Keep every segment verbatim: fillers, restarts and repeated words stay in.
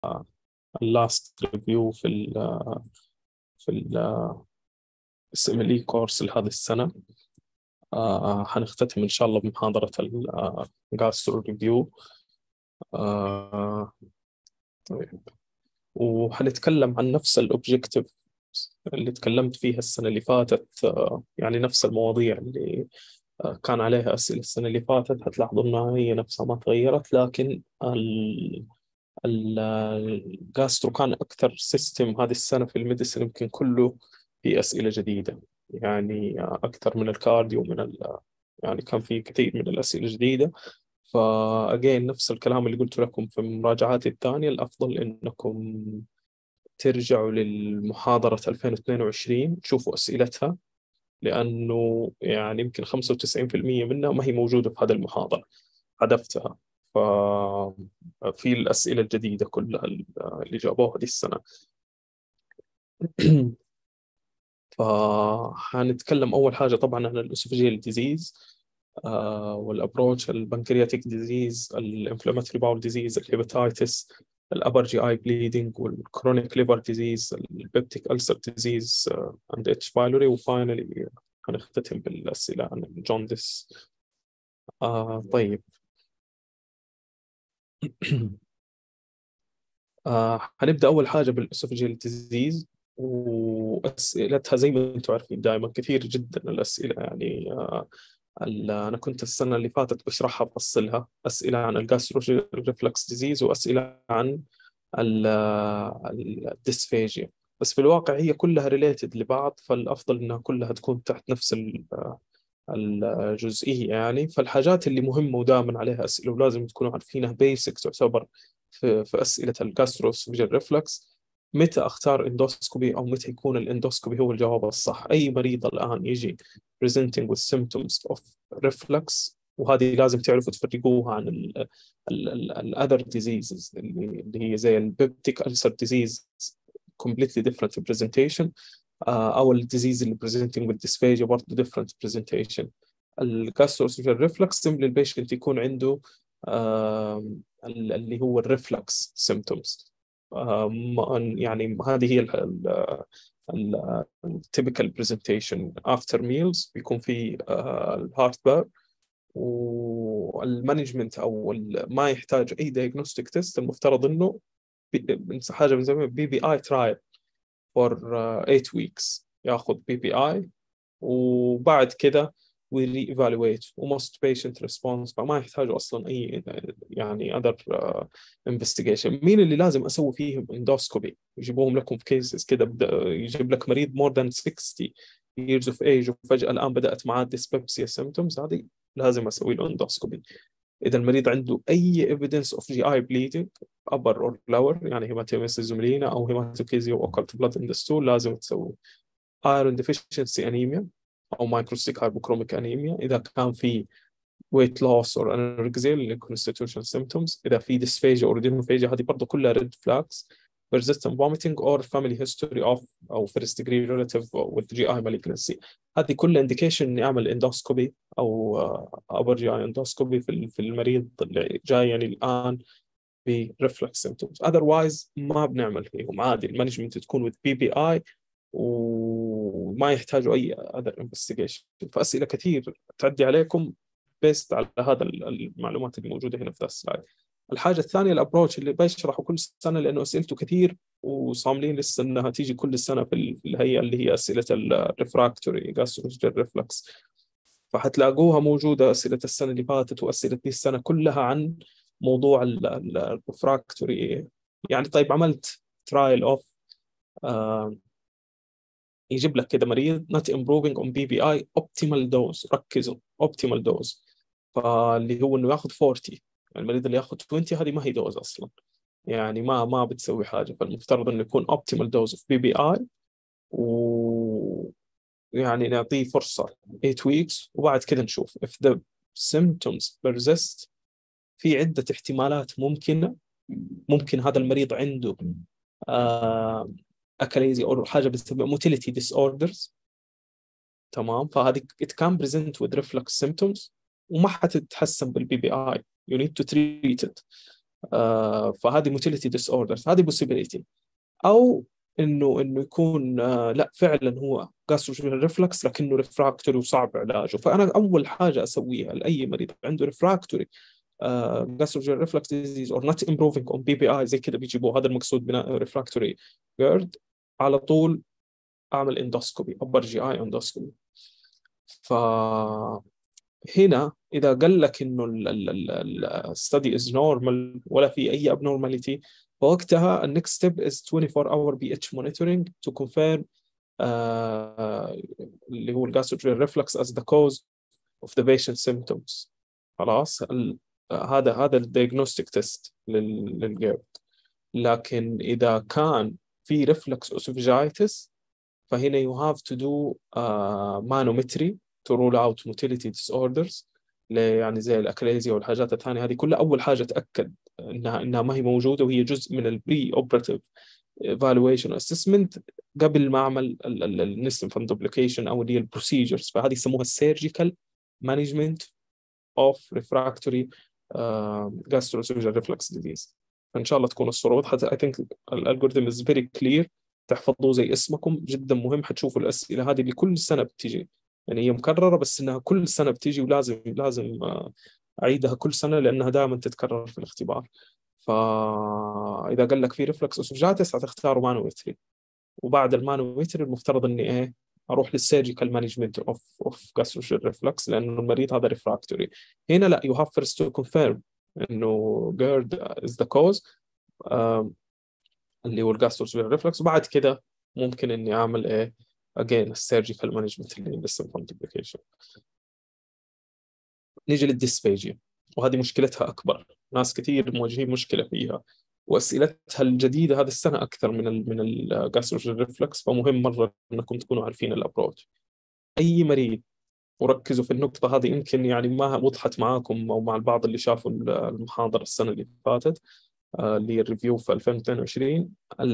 اللاست ريفيو في ال في ال السيميلي كورس لهذه السنة. آه حنختتم إن شاء الله بمحاضرة الجاسترو ريفيو. آه طيب، وحنتكلم عن نفس الأوبجيكتيف اللي تكلمت فيها السنة اللي فاتت. آه يعني نفس المواضيع اللي آه كان عليها أسئلة السنة اللي فاتت، هتلاحظوا إنها هي نفسها ما تغيرت، لكن ال الجاسترو كان أكثر سيستم هذه السنة في الميديسن، يمكن كله في أسئلة جديدة، يعني أكثر من الكارديو، من ال يعني كان في كثير من الأسئلة الجديدة. فأجين نفس الكلام اللي قلت لكم في مراجعاتي الثانية، الأفضل إنكم ترجعوا للمحاضرة ألفين واثنين وعشرين تشوفوا أسئلتها، لأنه يعني يمكن خمسة وتسعين بالمئة منها ما هي موجودة في هذه المحاضرة، حذفتها. ففي الأسئلة الجديدة كلها اللي جابوها دي السنة. فهنتكلم أول حاجة طبعا عن الأسوفيجيال ديزيز والأبروتش، البنكرياتيك ديزيز، الانفلاماتوري باول ديزيز، الهيباتايتس، الأبر جي آي بليدنج، والكرونيك ليفر ديزيز، البيبتيك ألسر ديزيز عند اتش بايلوري، وفاينلي هنختتم بالأسئلة عن الجوندس. آه طيب. آه هنبدأ أول حاجة بالأسوفيجيال ديزيز، وأسئلتها زي ما أنتم عارفين دائما كثير جدا الأسئلة. يعني آه أنا كنت السنة اللي فاتت بشرحها بفصلها، أسئلة عن الجاسترو ريفلكس ديزيز وأسئلة عن الديسفيجيا، بس في الواقع هي كلها ريليتد لبعض، فالأفضل إنها كلها تكون تحت نفس الجزئية. يعني فالحاجات اللي مهمة ودائما عليها أسئلة ولازم تكونوا عارفينها، بيسك تعتبر في, في أسئلة الجاستروسوفيجيال ريفلكس: متى أختار اندوسكوبي أو متى يكون الاندوسكوبي هو الجواب الصح. أي مريض الآن يجي presenting with symptoms of reflux، وهذه لازم تعرفوا تفرقوها عن ال ال ال ال other diseases اللي, اللي هي زي البيبتيك ألسر disease completely different presentation، او الديزيز اللي بريزنتنج بالديسفيجيا برضه ديفرنت برزنتيشن. الجاستروسوفيجيال ريفلكس سيمبلي البيشنت يكون عنده اللي هو الريفلكس سيمتومز. يعني هذه هي التيبيكال برزنتيشن. افتر ميلز بيكون في الهارت بار، والمانجمنت او ما يحتاج اي دايجنوستيك تيست. المفترض انه حاجه بنسميها بي بي اي ترايل for uh, eight weeks، ياخذ بي بي اي وبعد كده we re-evaluate و most patient response، فما يحتاجوا اصلا اي يعني other uh, investigation. مين اللي لازم اسوي فيهم اندوسكوبي؟ يجيبوهم لكم في كيسز كده، يجيب لك مريض more than sixty years of age وفجأة الآن بدأت معاه dyspepsia symptoms، هذه لازم اسوي له اندوسكوبي. إذا المريض عنده أي evidence of جي آي bleeding upper or lower، يعني هيماتوميسيس زوميلينا أو هيماتوكيزيا وأوكلت blood in the stool، لازم تسوي iron deficiency anemia أو microcystic hypochromic anemia. إذا كان في weight loss or anorexia اللي constitutional symptoms، إذا في dysphagia or adrenophagia، هذه برضه كلها red flags. persistent vomiting or family history of أو first degree relative with جي آي malignancy، هذه كلها indication إني أعمل اندوسكوبي أو upper جي آي endoscopy في في المريض اللي جاي يعني الآن ب reflux symptoms. otherwise ما بنعمل فيهم، عادي المانجمنت تكون with بي بي آي وما يحتاجوا أي other investigation. فأسئلة كثير تعدي عليكم بيست على هذا المعلومات اللي موجودة هنا في ذا السلايد. الحاجة الثانية الابروتش اللي بشرحه كل سنة، لأنه أسئلته كثير وصاملين لسه أنها تيجي كل سنة في الهيئة اللي هي أسئلة الريفراكتوري جاستروسوفيجيال ريفلكس، فحتلاقوها موجودة أسئلة السنة اللي فاتت وأسئلة دي السنة كلها عن موضوع الريفراكتوري. يعني طيب عملت ترايل اوف آه يجيب لك كده مريض not improving on بي بي آي optimal dose، ركزوا optimal dose، فاللي هو انه ياخذ أربعين. يعني المريض اللي ياخذ عشرين هذه ما هي دوز اصلا، يعني ما ما بتسوي حاجه. فالمفترض انه يكون optimal dose of بي بي آي، و يعني نعطيه فرصه eight weeks وبعد كده نشوف if the symptoms persist. في عده احتمالات ممكنه، ممكن هذا المريض عنده آه اكاليزي او حاجه بتسمى موتيليتي ديس اوردرز، تمام؟ فهذه it can present with reflux symptoms وما حتتحسن بالبي بي اي، you need to treat it. آه فهذه موتيليتي ديس اوردرز، هذه possibility. او انه انه يكون آه لا فعلا هو جاستروجينال ريفلكس لكنه ريفراكتوري وصعب علاجه. فانا اول حاجه اسويها لاي مريض عنده ريفراكتوري جاستروجينال ريفلكس ديزيز اور نوت امبروفينج اون بي بي اي زي كذا بيجيبوه، هذا المقصود بناء ريفراكتوري جيرد، على طول اعمل اندوسكوبي، ابر جي اي اندوسكوبي. فهنا اذا قال لك انه الستدي از نورمال ولا في اي abnormality، فوقتها النكست ستيب از twenty four hour بي اتش monitoring to confirm آه اللي هو الجاستروجينال ريفلكس as the cause of the patient symptoms. خلاص ال- هذا هذا الديagnostic تيست للجيرد. لكن إذا كان في reflux esophagitis فهنا you have to do uh, manometry to rule out motility disorders، يعني زي الأكليزيا والحاجات الثانية هذه كلها. أول حاجة تأكد إنها إنها ما هي موجودة وهي جزء من البري اوبراتيف evaluation assessment قبل ما أعمل النسم فندوبليكيشن أو اللي هي البروسيجرز. فهذه يسموها السيرجيكال مانجمنت of refractory uh, gastroesophageal reflux disease. فإن شاء الله تكون الصورة واضحة. I think الالجوريثم is very clear، تحفظوه زي اسمكم، جدا مهم. حتشوفوا الأسئلة هذه اللي كل سنة بتيجي، يعني هي مكررة بس إنها كل سنة بتيجي، ولازم لازم أعيدها كل سنة لأنها دائما تتكرر في الاختبار. فإذا قال لك في ريفلكس اسوفجاتس هتختاروا مانومتري، وبعد المانومتري المفترض إني إيه اروح للسيرجيكال مانجمنت اوف اوف جاستروجينال ريفلكس لانه المريض هذا ريفراكتوري. هنا لا يو هاف فيرست تو كونفيرم انه جيرد از ذا كوز اللي هو الجاستروجينال ريفلكس، وبعد كده ممكن اني اعمل ايه اجين السيرجيكال مانجمنت اللي هي لسه كومبليكيشن. نيجي للديسفيجيا، وهذه مشكلتها اكبر، ناس كثير مواجهين مشكله فيها، واسئلتها الجديده هذه السنه اكثر من ال من الجاستروجينال ريفلكس، فمهم مره انكم تكونوا عارفين الابروتش. اي مريض، وركزوا في النقطة هذه يمكن يعني ما وضحت معاكم أو مع البعض اللي شافوا المحاضرة السنة اللي فاتت اللي هي الريفيو في ألفين واثنين وعشرين.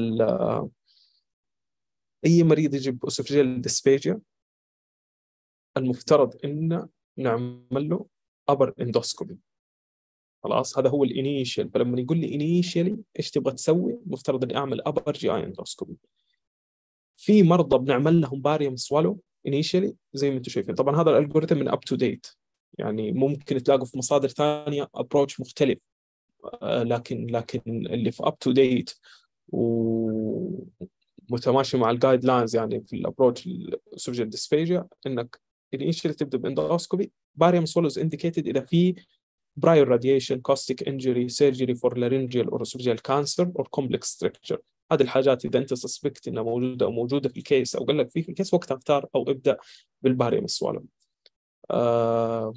أي مريض يجي بأسوفجيال ديسفيجيا المفترض إن نعمل له أبر إندوسكوبي. خلاص هذا هو الإنيشيال. فلما يقول لي إنيشيالي إيش تبغى تسوي، المفترض إني أعمل أبر جي آي إندوسكوبي. في مرضى بنعمل لهم باريوم سوالو initially زي ما انتم شايفين. طبعا هذا الالجوريثم من up to date، يعني ممكن تلاقوا في مصادر ثانية approach مختلف، آه لكن لكن اللي في up to date ومتماشي مع الجايد لاينز يعني في الابروتش الاسوفجيال ديسفيجيا انك initially تبدا باندوسكوبي. باريوم سوالو is indicated اذا في prior radiation, caustic injury, surgery for laryngeal or esophageal cancer or complex structure. هذه الحاجات إذا أنت سسبكت إنها موجودة أو موجودة في الكيس أو قال لك فيه في الكيس، وقتها اختار أو ابدأ بالباريوم سوالو. آه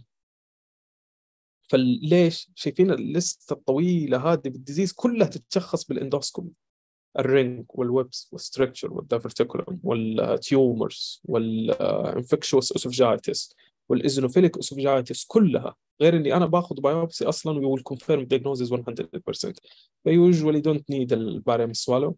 فليش شايفين الليست الطويلة هذه بالديزيز كلها تتشخص بالاندوسكوبي؟ الرينج والويبس والستركتشر والدايفرتيكولوم والتيومرز والانفكشوس اسوفجايتس والايزونوفيليك اسوفجايتس كلها، غير اني انا باخذ بايوبسي اصلا وي ويل كونفيرم diagnosis one hundred percent. فيوجوالي دونت نيد الباريوم سوالو.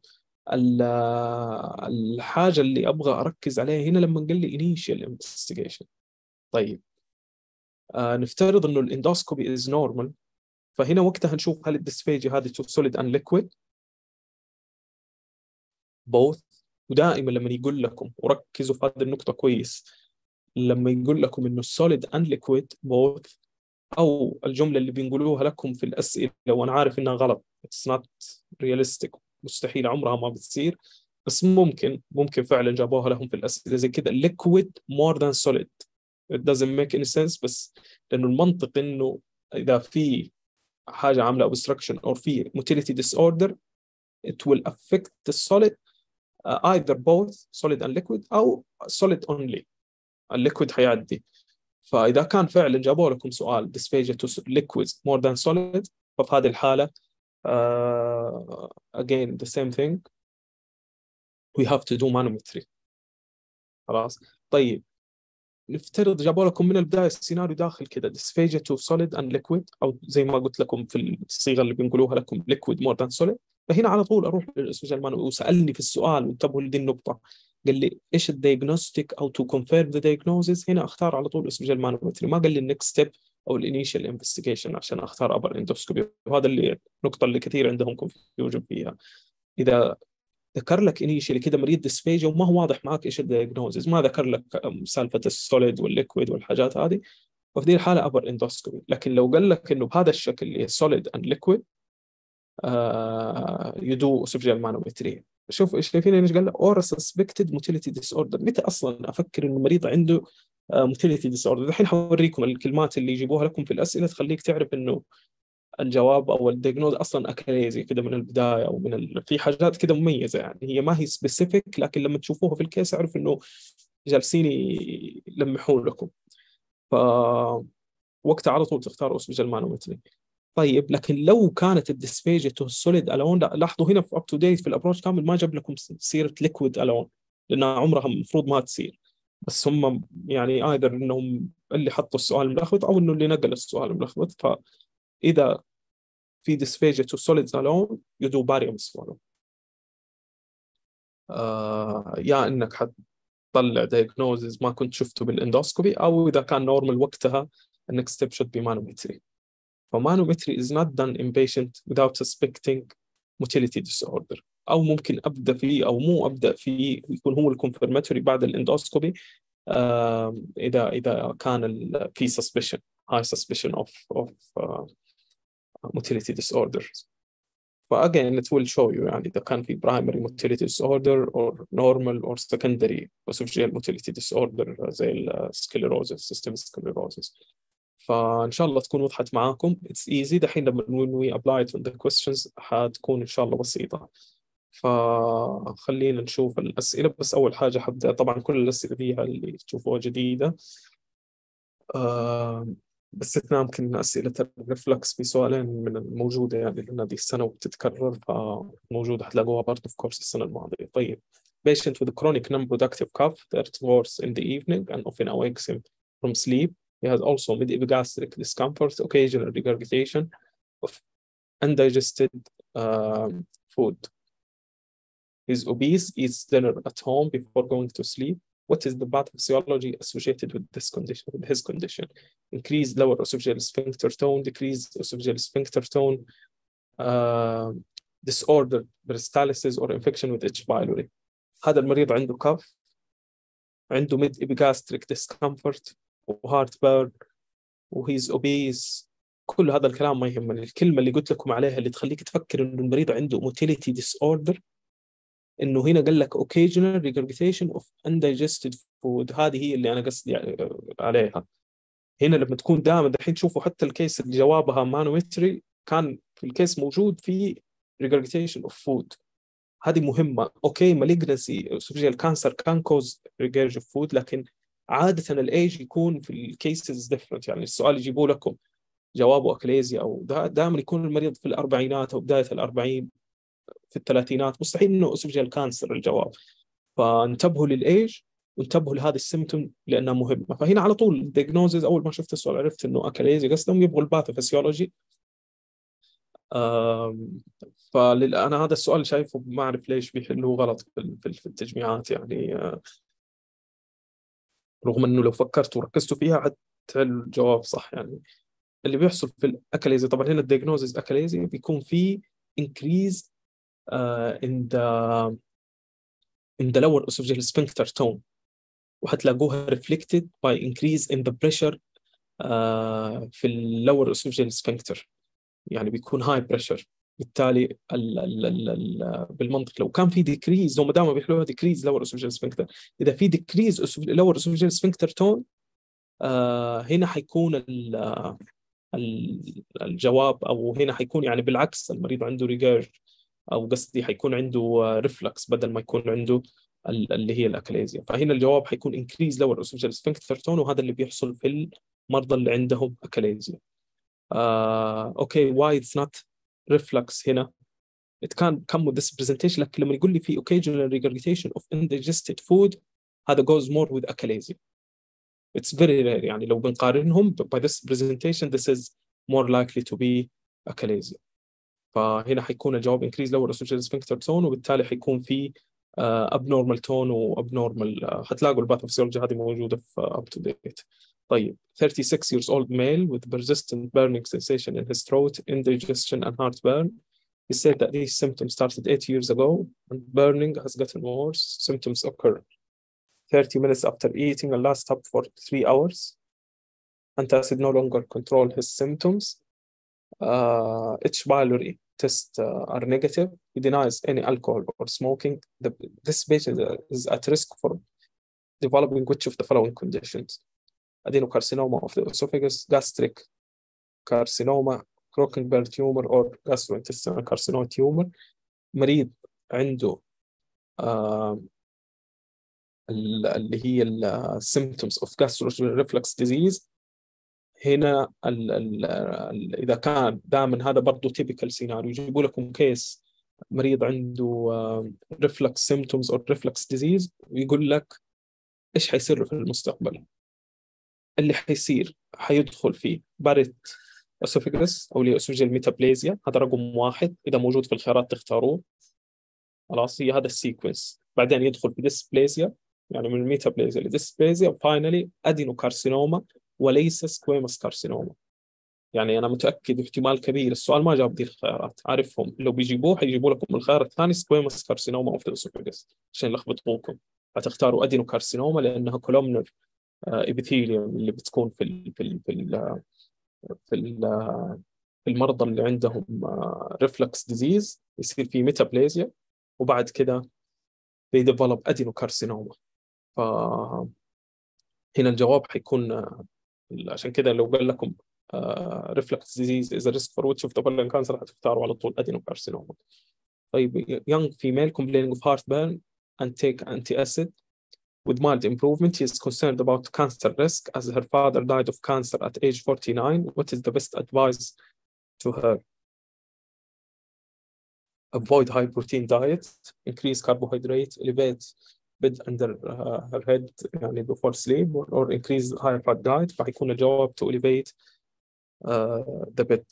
الحاجه اللي ابغى اركز عليها هنا لما قال لي انيشال انفستيجيشن، طيب آه نفترض انه الاندوسكوبي از نورمال، فهنا وقتها نشوف هل الديسفيجي هذه تو سوليد ان ليكويد both. ودائما لما يقول لكم، وركزوا في هذه النقطة كويس، لما يقول لكم إنه solid and liquid both، أو الجملة اللي بينقلوها لكم في الأسئلة وأنا عارف إنها غلط it's not realistic، مستحيل عمرها ما بتصير، بس ممكن ممكن فعلا جابوها لهم في الأسئلة زي كذا liquid more than solid. it doesn't make any sense، بس لأنه المنطق إنه إذا في حاجة عاملة obstruction أو في motility disorder it will affect the solid Uh, either both solid and liquid أو solid only. الليكويد حيعدي. فإذا كان فعلا جابوا لكم سؤال dysphagia to liquids more than solid، ففي هذه الحالة uh, again the same thing we have to do manometry. خلاص طيب نفترض جابوا لكم من البداية السيناريو داخل كده dysphagia to solid and liquid، أو زي ما قلت لكم في الصيغة اللي بنقولوها لكم liquid more than solid، فهنا على طول اروح للاسوفجيال مانو. وسالني في السؤال وانتبهوا لدي النقطه، قال لي ايش الديagnostic او تو كونفيرم ذا diagnosis، هنا اختار على طول اسوفجيال مانومتري. ما قال لي النكست ستيب او الانيشال انفستيجيشن عشان اختار ابر اندوسكوبي. وهذا اللي النقطه اللي كثير عندهم كونفيوجن فيها. اذا ذكر لك انيشالي كذا مريض ديسفيجيا وما هو واضح معك ايش الدياجنوزز، ما ذكر لك سالفه السوليد والليكويد والحاجات هذه، وفي ذي الحاله ابر اندوسكوبي. لكن لو قال لك انه بهذا الشكل اللي سوليد اند ليكويد يدو اسوفجيال مانومتري. شوف ايش شايفين ايش قال لك اور سسبكتد موتيليتي ديس اوردر. متى اصلا افكر انه مريض عنده موتيليتي ديس اوردر؟ الحين حوريكم الكلمات اللي يجيبوها لكم في الاسئله تخليك تعرف انه الجواب او الدياجنوز اصلا اكاليزي كده من البدايه، او من ال... في حاجات كده مميزه يعني هي ما هي سبيسيفيك، لكن لما تشوفوها في الكيس اعرف انه جالسين يلمحون لكم. ف وقتها على طول تختار اسوفيجيال مانومتري. طيب لكن لو كانت الديسفيجيا تو سوليد الون، لاحظوا هنا في اب تو ديت في الابروش كامل ما جاب لكم سيره ليكويد الون، لانها عمرها المفروض ما تصير. بس هم يعني ايذر انهم اللي حطوا السؤال ملخبط او انه اللي نقل السؤال ملخبط. فاذا في dysphagia to solids alone you do barium swallow. آه يا انك حتطلع diagnosis ما كنت شفته بالاندوسكوبي، او اذا كان نورمال وقتها النكست ستيب should be manometry. فمانومتري is not done in patient without suspecting motility disorder. او ممكن ابدا فيه او مو ابدا فيه، يكون هو الكونفرماتوري بعد الاندوسكوبي آه اذا اذا كان في suspicion high suspicion of of uh, motility disorders. فأجين it will show you يعني إذا كان في primary motility disorder or normal or secondary esophageal motility disorder زي السكليروزس systemic sclerosis. فإن شاء الله تكون وضحت معاكم. it's easy دحين لما when we apply it on the questions حتكون إن شاء الله بسيطة. فخلينا نشوف الأسئلة. بس أول حاجة حبدأ طبعا كل الأسئلة فيها اللي تشوفوها جديدة آه باستثناء يمكن أسئلة الريفلكس في سؤالين من الموجودة يعني لأن هذه السنة وبتتكرر، فموجودة حتلاقوها برضه في كورس السنة الماضية. طيب patient with chronic non-productive cough that works in the evening and often awakes him from sleep. He has also mid-epigastric discomfort, occasional regurgitation of undigested uh, food. He's obese, eats dinner at home before going to sleep. What is the pathophysiology associated with this condition, with his condition? Increased lower esophageal sphincter tone, decreased esophageal sphincter tone, uh, disordered peristalsis or infection with H. pylori. هذا المريض عنده كف، عنده mid epigastric discomfort وهارت بيرن وهيز obese. كل هذا الكلام ما يهمني. الكلمة اللي قلت لكم عليها اللي تخليك تفكر إنه المريض عنده motility disorder إنه هنا قال لك occasional regurgitation of undigested food. هذه هي اللي أنا قصدي عليها هنا. لما تكون دائما الحين تشوفوا حتى الكيس اللي جوابها مانومتري كان في الكيس موجود في regurgitation of food. هذه مهمة. أوكي malignancy esophageal cancer can cause regurgitation of food، لكن عادة الإيج يكون في الكيسز different. يعني السؤال يجيبوا لكم جوابه أكليزيا أو دائما يكون المريض في الأربعينات أو بداية الأربعين في الثلاثينات، مستحيل إنه اسوفجيال كانسر الجواب. فانتبهوا للإيج وانتبهوا لهذه السيمتوم لأنها مهمة. فهنا على طول الدياجنوزز أول ما شفت السؤال عرفت إنه أكاليزي، قصدهم يبغوا الباثوفيسيولوجي. فأنا هذا السؤال شايفه ما أعرف ليش بيحلوه غلط في التجميعات يعني، رغم إنه لو فكرت وركزتوا فيها حتحل الجواب صح. يعني اللي بيحصل في الأكاليزي طبعا هنا الدياجنوزز أكاليزي بيكون في increase uh, in the in the lower esophageal sphincter tone، وحتلاقوها reflected by increase in the pressure uh, في ال lower esophageal sphincter. يعني بيكون high pressure. بالتالي ال ال ال ال بالمنطق لو كان في decrease، لو ما دام بيحلوها decrease lower esophageal sphincter، إذا في decrease lower esophageal sphincter tone uh, هنا حيكون ال الجواب، أو هنا حيكون يعني بالعكس المريض عنده ريجيرج، أو قصدي حيكون عنده ريفلكس بدل ما يكون عنده اللي هي الأكاليزيا. فهنا الجواب حيكون increase lower esophageal sphincter tone، وهذا اللي بيحصل في المرضى اللي عندهم أكاليزيا. آه، أوكي why it's not reflux هنا it can come with this presentation. لكن لما يقول لي في occasional regurgitation of undigested food هذا goes more with achalasia. It's very rare. يعني لو بنقارنهم by this presentation this is more likely to be achalasia. فهنا حيكون الجواب increase lower esophageal sphincter tone، وبالتالي حيكون في uh, abnormal tone و abnormal uh, حتلاقوا الباثوفيسيولوجي هذه موجودة في up to date. طيب thirty-six years old male with persistent burning sensation in his throat, indigestion and heartburn. He said that these symptoms started eight years ago and burning has gotten worse. Symptoms occur thirty minutes after eating and last up for three hours. Antacid no longer control his symptoms. Uh, H. pylori tests uh, are negative. He denies any alcohol or smoking. The, this patient is at risk for developing which of the following conditions? Adenocarcinoma of the esophagus, gastric carcinoma, Crockenberg tumor or gastrointestinal carcinoma tumor. مريض عنده آه اللي هي ال symptoms of gastroesophageal reflux disease. هنا ال ال ال إذا كان دائما هذا برضه typical scenario، يجيبوا لكم كيس مريض عنده uh, reflux symptoms or reflux disease ويقول لك إيش حيصير في المستقبل. اللي حيصير حيدخل فيه بارت اسوفيجس او اللي اسوفيجيال ميتابليزيا، هذا رقم واحد اذا موجود في الخيارات تختاروه. خلاص هي هذا السيكونس. بعدين يدخل في ديسبليزيا، يعني من الميتابليزيا لديسبليزيا، وفاينلي ادينوكارسينوما وليس سكويموس كارسينوما. يعني انا متاكد احتمال كبير السؤال ما جاب دي الخيارات، عارفهم لو بيجيبوه حيجيبوا لكم الخيار الثاني سكويموس كارسينوما اوف الاسوفيجس عشان يلخبطوكم. هتختاروا ادينوكارسينوما لانها كولومنر ابيثيليوم اللي بتكون في ال في ال في ال في, ال في المرضى اللي عندهم ريفلكس ديزيز يصير في ميتابليزيا وبعد كده بيديفلوب ادينوكارسينوما. فهنا الجواب حيكون عشان كده لو قال لكم ريفلكس ديزيز از ريسك فور ويتش اوف ذا فولوينج كانسر هتختاروا على طول ادينوكارسينوما. طيب young female complaining of heartburn and take anti-acid with mild improvement. She is concerned about cancer risk as her father died of cancer at age forty-nine. What is the best advice to her? Avoid high protein diet, increase carbohydrate, elevate bed under uh, her head يعني before sleep, or, or increase high fat diet. فحيكون الجواب to elevate uh, the bed.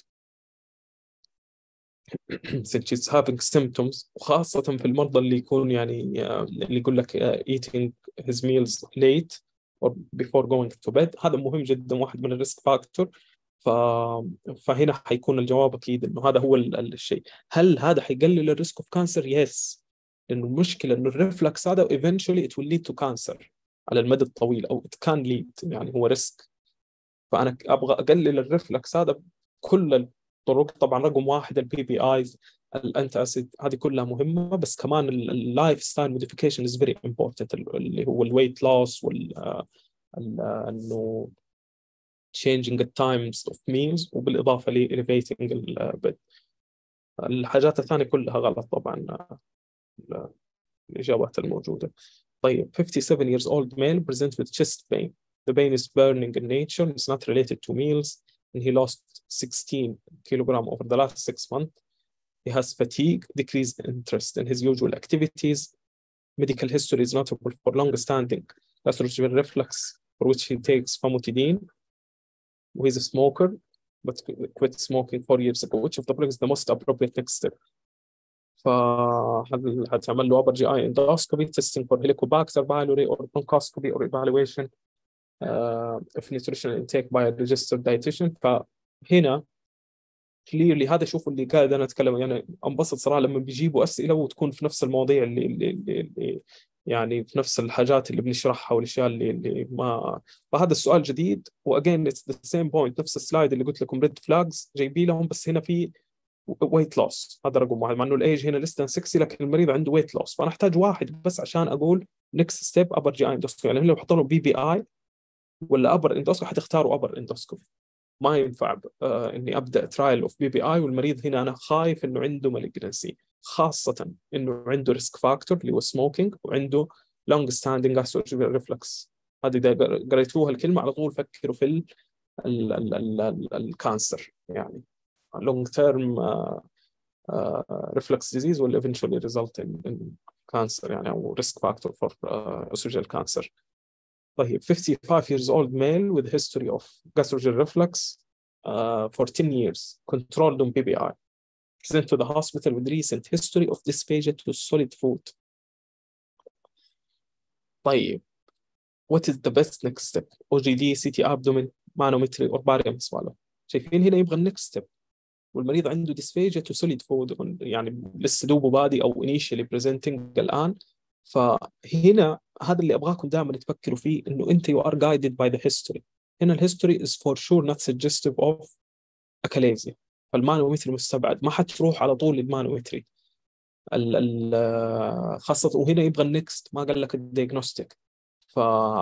since she's having symptoms، وخاصة في المرضى اللي يكون يعني اللي يقول لك eating his meals late or before going to bed، هذا مهم جدا، واحد من الريسك فاكتور. ف... فهنا حيكون الجواب أكيد إنه هذا هو الشيء. هل هذا حيقلل الريسك اوف كانسر؟ يس، لأنه المشكلة إنه الريفلكس هذا eventually it will lead to cancer على المدى الطويل، أو it can lead، يعني هو ريسك. فأنا أبغى أقلل الريفلكس هذا بكل الطرق. طبعا رقم واحد البي بي ايز، الانتي اسيد، هذه كلها مهمه، بس كمان اللايف ستايل موديفيكيشن از فيري امبورتنت، اللي هو الويت لوس وال انه changing the times of meals، وبالاضافه ل elevating البيد. الحاجات الثانيه كلها غلط طبعا الاجابات الموجوده. طيب fifty-seven years old male presents with chest pain. The pain is burning in nature. It's not related to meals. And he lost sixteen kilograms over the last six months. He has fatigue, decreased interest in his usual activities. Medical history is notable for long-standing gastroesophageal reflux, for which he takes famotidine. He's a smoker, but quit smoking four years ago. Which of the following is the most appropriate next step? فهل هتعمل له upper جي آي endoscopy, testing for Helicobacter pylori, or bronchoscopy, or evaluation uh, of nutritional intake by a registered dietitian. فهنا clearly هذا شوفوا اللي قاعد انا اتكلم، يعني انبسط صراحه لما بيجيبوا اسئله وتكون في نفس المواضيع اللي, اللي, اللي, اللي يعني في نفس الحاجات اللي بنشرحها والاشياء اللي, اللي ما. فهذا السؤال جديد، واجين اتس ذا سيم بوينت، نفس السلايد اللي قلت لكم ريد فلاجز جايبين لهم، بس هنا في ويت لوس، هذا رقم واحد، مع انه الايج هنا لسه ستين لكن المريض عنده ويت لوس. فانا احتاج واحد بس عشان اقول نكست ستيب ابر جي اي اندوسكوبي. يعني لو حطوا له بي بي اي ولا ابر اندوسكوبي حتختاروا ابر اندوسكوبي. ما ينفع آه اني ابدا ترايل اوف بي بي اي والمريض هنا انا خايف انه عنده مالجنسي، خاصه انه عنده ريسك فاكتور اللي هو سموكينج، وعنده لونج ستاندينج gastroesophageal ريفلكس. هذه اذا قريتوها الكلمه على طول فكروا في الكانسر، يعني long term uh, uh, reflux disease will eventually result in, in cancer، يعني او risk factor for uh, esophageal cancer. طيب fifty-five years old male with history of gastroesophageal reflux uh, for ten years controlled on بي بي اي, present to the hospital with recent history of dysphagia to solid food. طيب what is the best next step او جي دي سي تي abdomen manometry or barium swallow. شايفين هنا يبغى النكست ستيب والمريض عنده dysphagia to solid food يعني لسه دوبه بادي او initially presenting الان. فهنا هذا اللي ابغاكم دائما تفكروا فيه انه انت you are guided by the history. هنا الهيستوري is for sure not suggestive of اكاليزيا. فالمانومتري مستبعد، ما حتروح على طول للمانومتري ال ال خاصة وهنا يبغى النكست ما قال لك الديagnostic. ف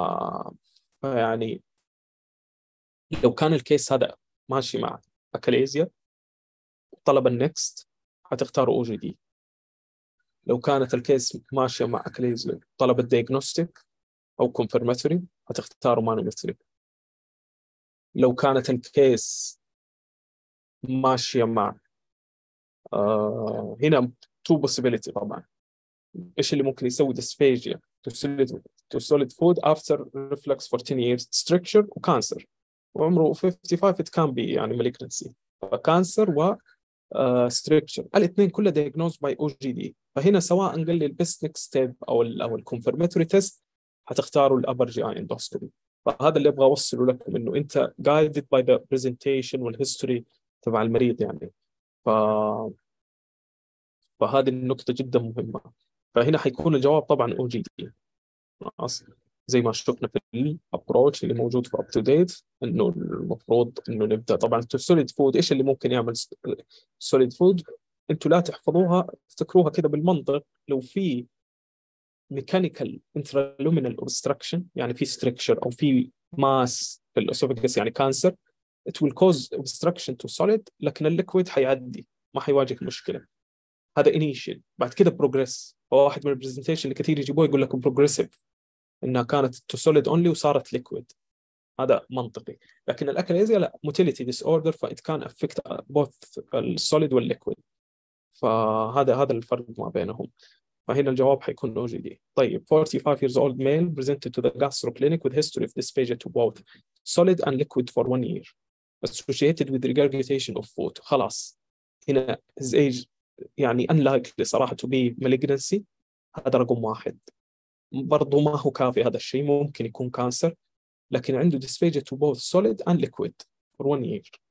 فيعني لو كان الكيس هذا ماشي مع اكاليزيا طلب النكست حتختاروا او جي دي. لو كانت الكيس ماشية مع اكاليزيا طلب الديagnostic او كونفرماتوري حتختاروا مانومتري. لو كانت الكيس ماشية مع آه هنا تو possibility طبعا. ايش اللي ممكن يسوي dysphagia to solid to solid food after reflux for ten years structure وكانسر وعمره خمسة وخمسين it can be يعني malignancy. كانسر و structure الاثنين كلها diagnosed by او جي دي. فهنا سواء قال لي البست next step او ال او الكونفرماتوري تيست حتختاروا الابر جي اي اندوسكوبي. فهذا اللي ابغى اوصله لكم انه انت guided by the presentation والهيستوري تبع المريض يعني. ف فهذه النقطة جدا مهمة. فهنا حيكون الجواب طبعا او جي دي زي ما شفنا في الابروتش اللي موجود في اب تو ديت انه المفروض انه نبدا طبعا سوليد فود. ايش اللي ممكن يعمل سوليد فود؟ انتوا لا تحفظوها، تذكروها كذا بالمنطق. لو في ميكانيكال انترالومينال اوبستراكشن يعني في ستركشر او في ماس في الاسوفيجس يعني كانسر it will cause obstruction to solid، لكن الليكويد حيعدي ما حيواجه مشكله. هذا initial. بعد كده progress. واحد من البرزنتيشن اللي كثير يجيبوه يقول لك progressive انها كانت to solid only وصارت liquid. هذا منطقي. لكن الاكاليزيا لا motility disorder ف it can affect both السوليد والliquid. فهذا هذا الفرق ما بينهم. فهنا الجواب حيكون او جي دي. طيب forty-five years old male presented to the gastro clinic with history of dysphagia to both solid and liquid for one year associated with regurgitation of food. خلاص هنا his age يعني unlikely صراحة to be malignancy. هذا رقم واحد. برضو ما هو كافي هذا الشيء، ممكن يكون كانسر لكن عنده dysphagia to both solid and liquid for one year.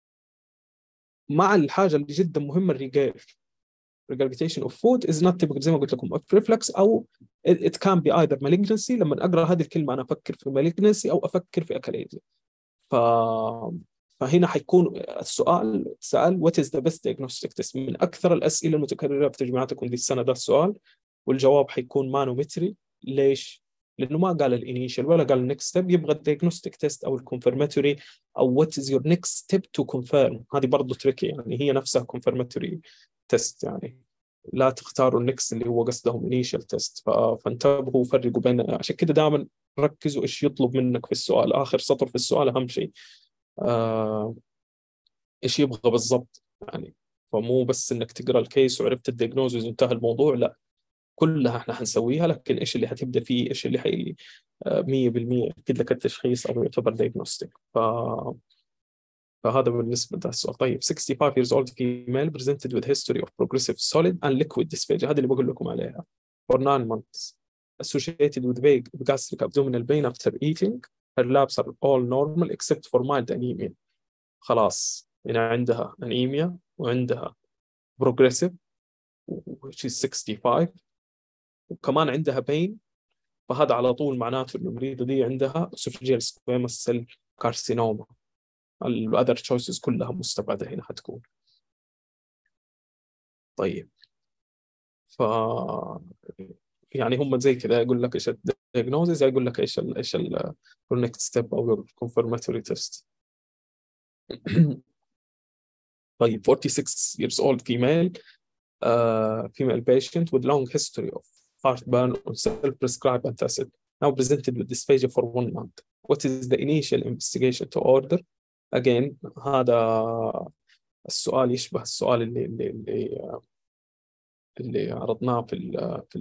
مع الحاجة اللي جدا مهمة الريجير regurgitation of food is not typical زي ما قلت لكم of reflux أو it can be either malignancy. لما أقرأ هذه الكلمة أنا أفكر في malignancy أو أفكر في أكاليزيا. ف... فهنا حيكون السؤال سأل what is the best diagnostic test. من أكثر الأسئلة المتكررة في تجميعاتكم دي السنة ده السؤال، والجواب حيكون مانومتري. ليش؟ لأنه ما قال الانيشال ولا قال النكست ستيب، يبغى الديagnostic تيست أو الكونفرماتوري أو what is your next step to confirm. هذه برضو تريكي يعني هي نفسها confirmatory تيست يعني لا تختاروا النكست اللي هو قصدهم initial تيست. فانتبهوا وفرقوا بين. عشان كده دائما ركزوا إيش يطلب منك في السؤال. آخر سطر في السؤال أهم شيء آه إيش يبغى بالضبط يعني. فمو بس إنك تقرأ الكيس وعرفت الديagnosis وانتهى الموضوع، لا كلها احنا حنسويها لكن ايش اللي حتبدا فيه، ايش اللي حي مية بالمية اكيد لك التشخيص او يعتبر دايجنوستيك. ف فهذا بالنسبه للسؤال. طيب sixty-five years old female presented with history of progressive solid and liquid dysphagia. هذا اللي بقول لكم عليها for nine months associated with vague gastric abdominal pain after eating. Her labs are all normal except for mild anemia. خلاص هنا عندها anemia وعندها progressive which is sixty-five وكمان عندها بين. فهذا على طول معناته إنه المريضة دي عندها esophageal squamous cell carcinoma. ال other choices كلها مستبعدة هنا حتكون. طيب ف يعني هم زي كذا يقول لك إيش الdiagnosis يقول لك إيش ال إيش ال next step أو confirmatory test. طيب forty-six years old female uh, female patient with long history of heartburn on self-prescribed antacid now presented with dysphagia for one month. What is the initial investigation to order? Again هذا السؤال يشبه السؤال اللي اللي اللي, اللي عرضناه في ال في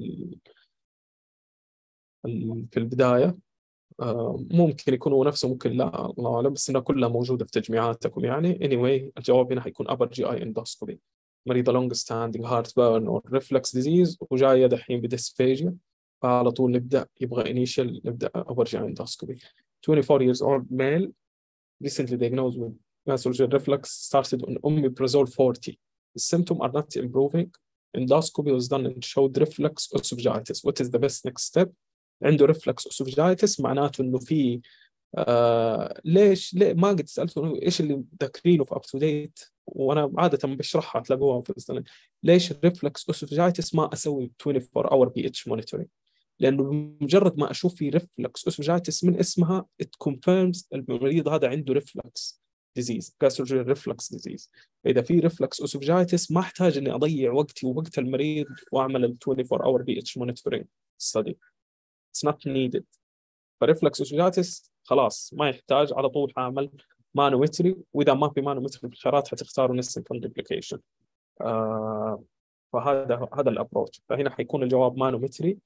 ال في البداية. ممكن يكون هو نفسه ممكن لا الله أعلم، بس إنها كلها موجودة في تجميعاتكم يعني. Anyway الجواب هنا حيكون upper جي آي endoscopy. مريضة long standing heartburn or reflux disease وجاية دحين بديسفاجيا. فعلى طول نبدأ يبغى initial نبدأ أول شيء endoscopy. twenty-four years old male recently diagnosed with nasopharyngeal reflux started on omeprazole forty. The symptoms are not improving. Endoscopy was done and showed reflux esophagitis. What is the best next step? عنده reflux esophagitis معناته إنه في آه ليش ليه ما قد سألته إيش اللي ذاكرينه في up to date، وأنا عادة بشرحها تلاقوها في السنة. ليش الريفلكس اسوفجايتس ما أسوي twenty-four hour بي اتش monitoring؟ لأنه بمجرد ما أشوف في ريفلكس اسوفجايتس من اسمها it confirms المريض هذا عنده ريفلكس ديزيز، gastroesophageal reflux disease. إذا في ريفلكس اسوفجايتس ما أحتاج إني أضيع وقتي ووقت المريض وأعمل ال twenty-four hour بي اتش monitoring study. It's not needed. فريفلكس اسوفجايتس خلاص ما يحتاج، على طول حاعمل مانومتري، واذا ما في مانومتري في الخيارات حتختاروا نسل كونتمبليكيشن. آه فهذا هذا الابروتش. فهنا حيكون الجواب مانومتري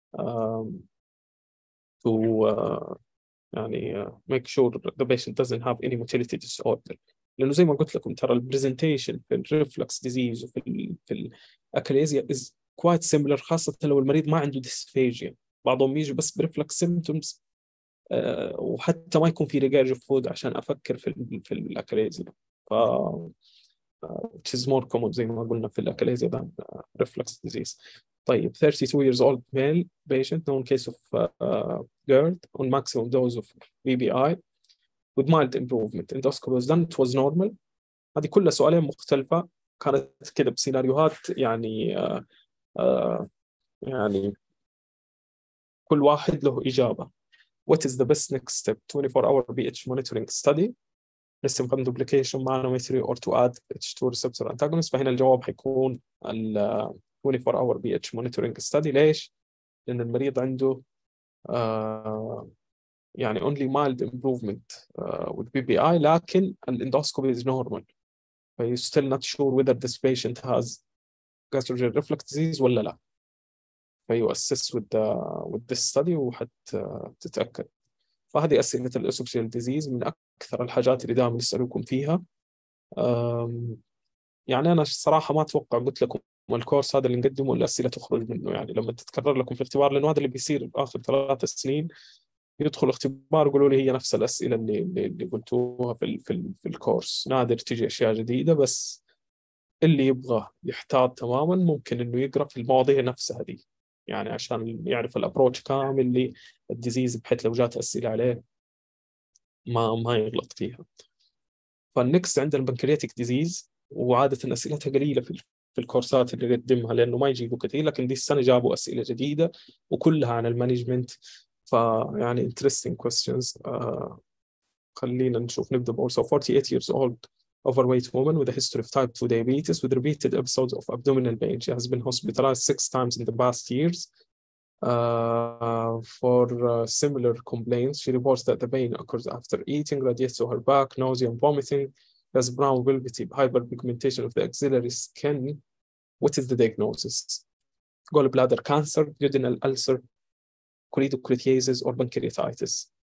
تو يعني uh, make sure the patient doesn't have any motility disorder. لانه زي ما قلت لكم ترى البرزنتيشن في الريفلكس ديزيز وفي ال في الاكاليزيا is quite similar، خاصه لو المريض ما عنده dysphagia. بعضهم يجوا بس بريفلكس symptoms أه وحتى ما يكون في ريجاج اوف فود عشان افكر في ال في الاكاليزيا. ف which is more common زي ما قلنا في الاكاليزيا than uh, reflux disease. طيب thirty-two years old male patient known case of uh, GERD on maximum dose of بي بي آي with mild improvement. Endoscopy was done, it was normal. هذه كلها سؤالين مختلفة كانت كده بسيناريوهات يعني uh, uh, يعني كل واحد له إجابة. What is the best next step? twenty-four hour بي اتش monitoring study, system duplication manometry or to add اتش تو receptor antagonist. فهنا الجواب حيكون ال twenty-four hour بي اتش monitoring study. ليش؟ لأن المريض عنده آه يعني only mild improvement uh, with بي بي آي لكن الاندوسكوبي is normal. ف you still not sure whether this patient has gastroesophageal reflux disease ولا لا. ف you assess with the with this study وحتى تتأكد. فهذه أسئلة الأسوفجيال ديزيز من أكثر الحاجات اللي دائما يسألوكم فيها. يعني أنا الصراحة ما أتوقع قلت لكم الكورس هذا اللي نقدمه الأسئلة تخرج منه يعني لما تتكرر لكم في الاختبار، لأنه هذا اللي بيصير آخر ثلاث سنين يدخل اختبار يقولوا لي هي نفس الأسئلة اللي اللي, اللي قلتوها في ال في, ال في الكورس. نادر تجي أشياء جديدة، بس اللي يبغى يحتاط تماما ممكن إنه يقرأ في المواضيع نفسها دي يعني عشان يعرف الأبروتش كامل للديزيز، بحيث لو جات أسئلة عليه ما ما يغلط فيها. فالنكست عندنا البنكرياتيك ديزيز، وعادة أسئلتها قليلة في في الكورسات اللي قدمها لأنه ما يجيبوا كثير، لكن دي السنة جابوا أسئلة جديدة وكلها عن المانجمنت. فيعني interesting questions. uh, خلينا نشوف نبدأ بأول. So forty-eight years old overweight woman with a history of type two diabetes with repeated episodes of abdominal pain. She has been hospitalized six times in the past years uh, for uh, similar complaints. She reports that the pain occurs after eating, radiates to her back, nausea and vomiting. Has brown velvety hyperpigmentation of the axillary skin. What is the diagnosis? Gallbladder cancer, duodenal ulcer, choroiditis or pancreatitis.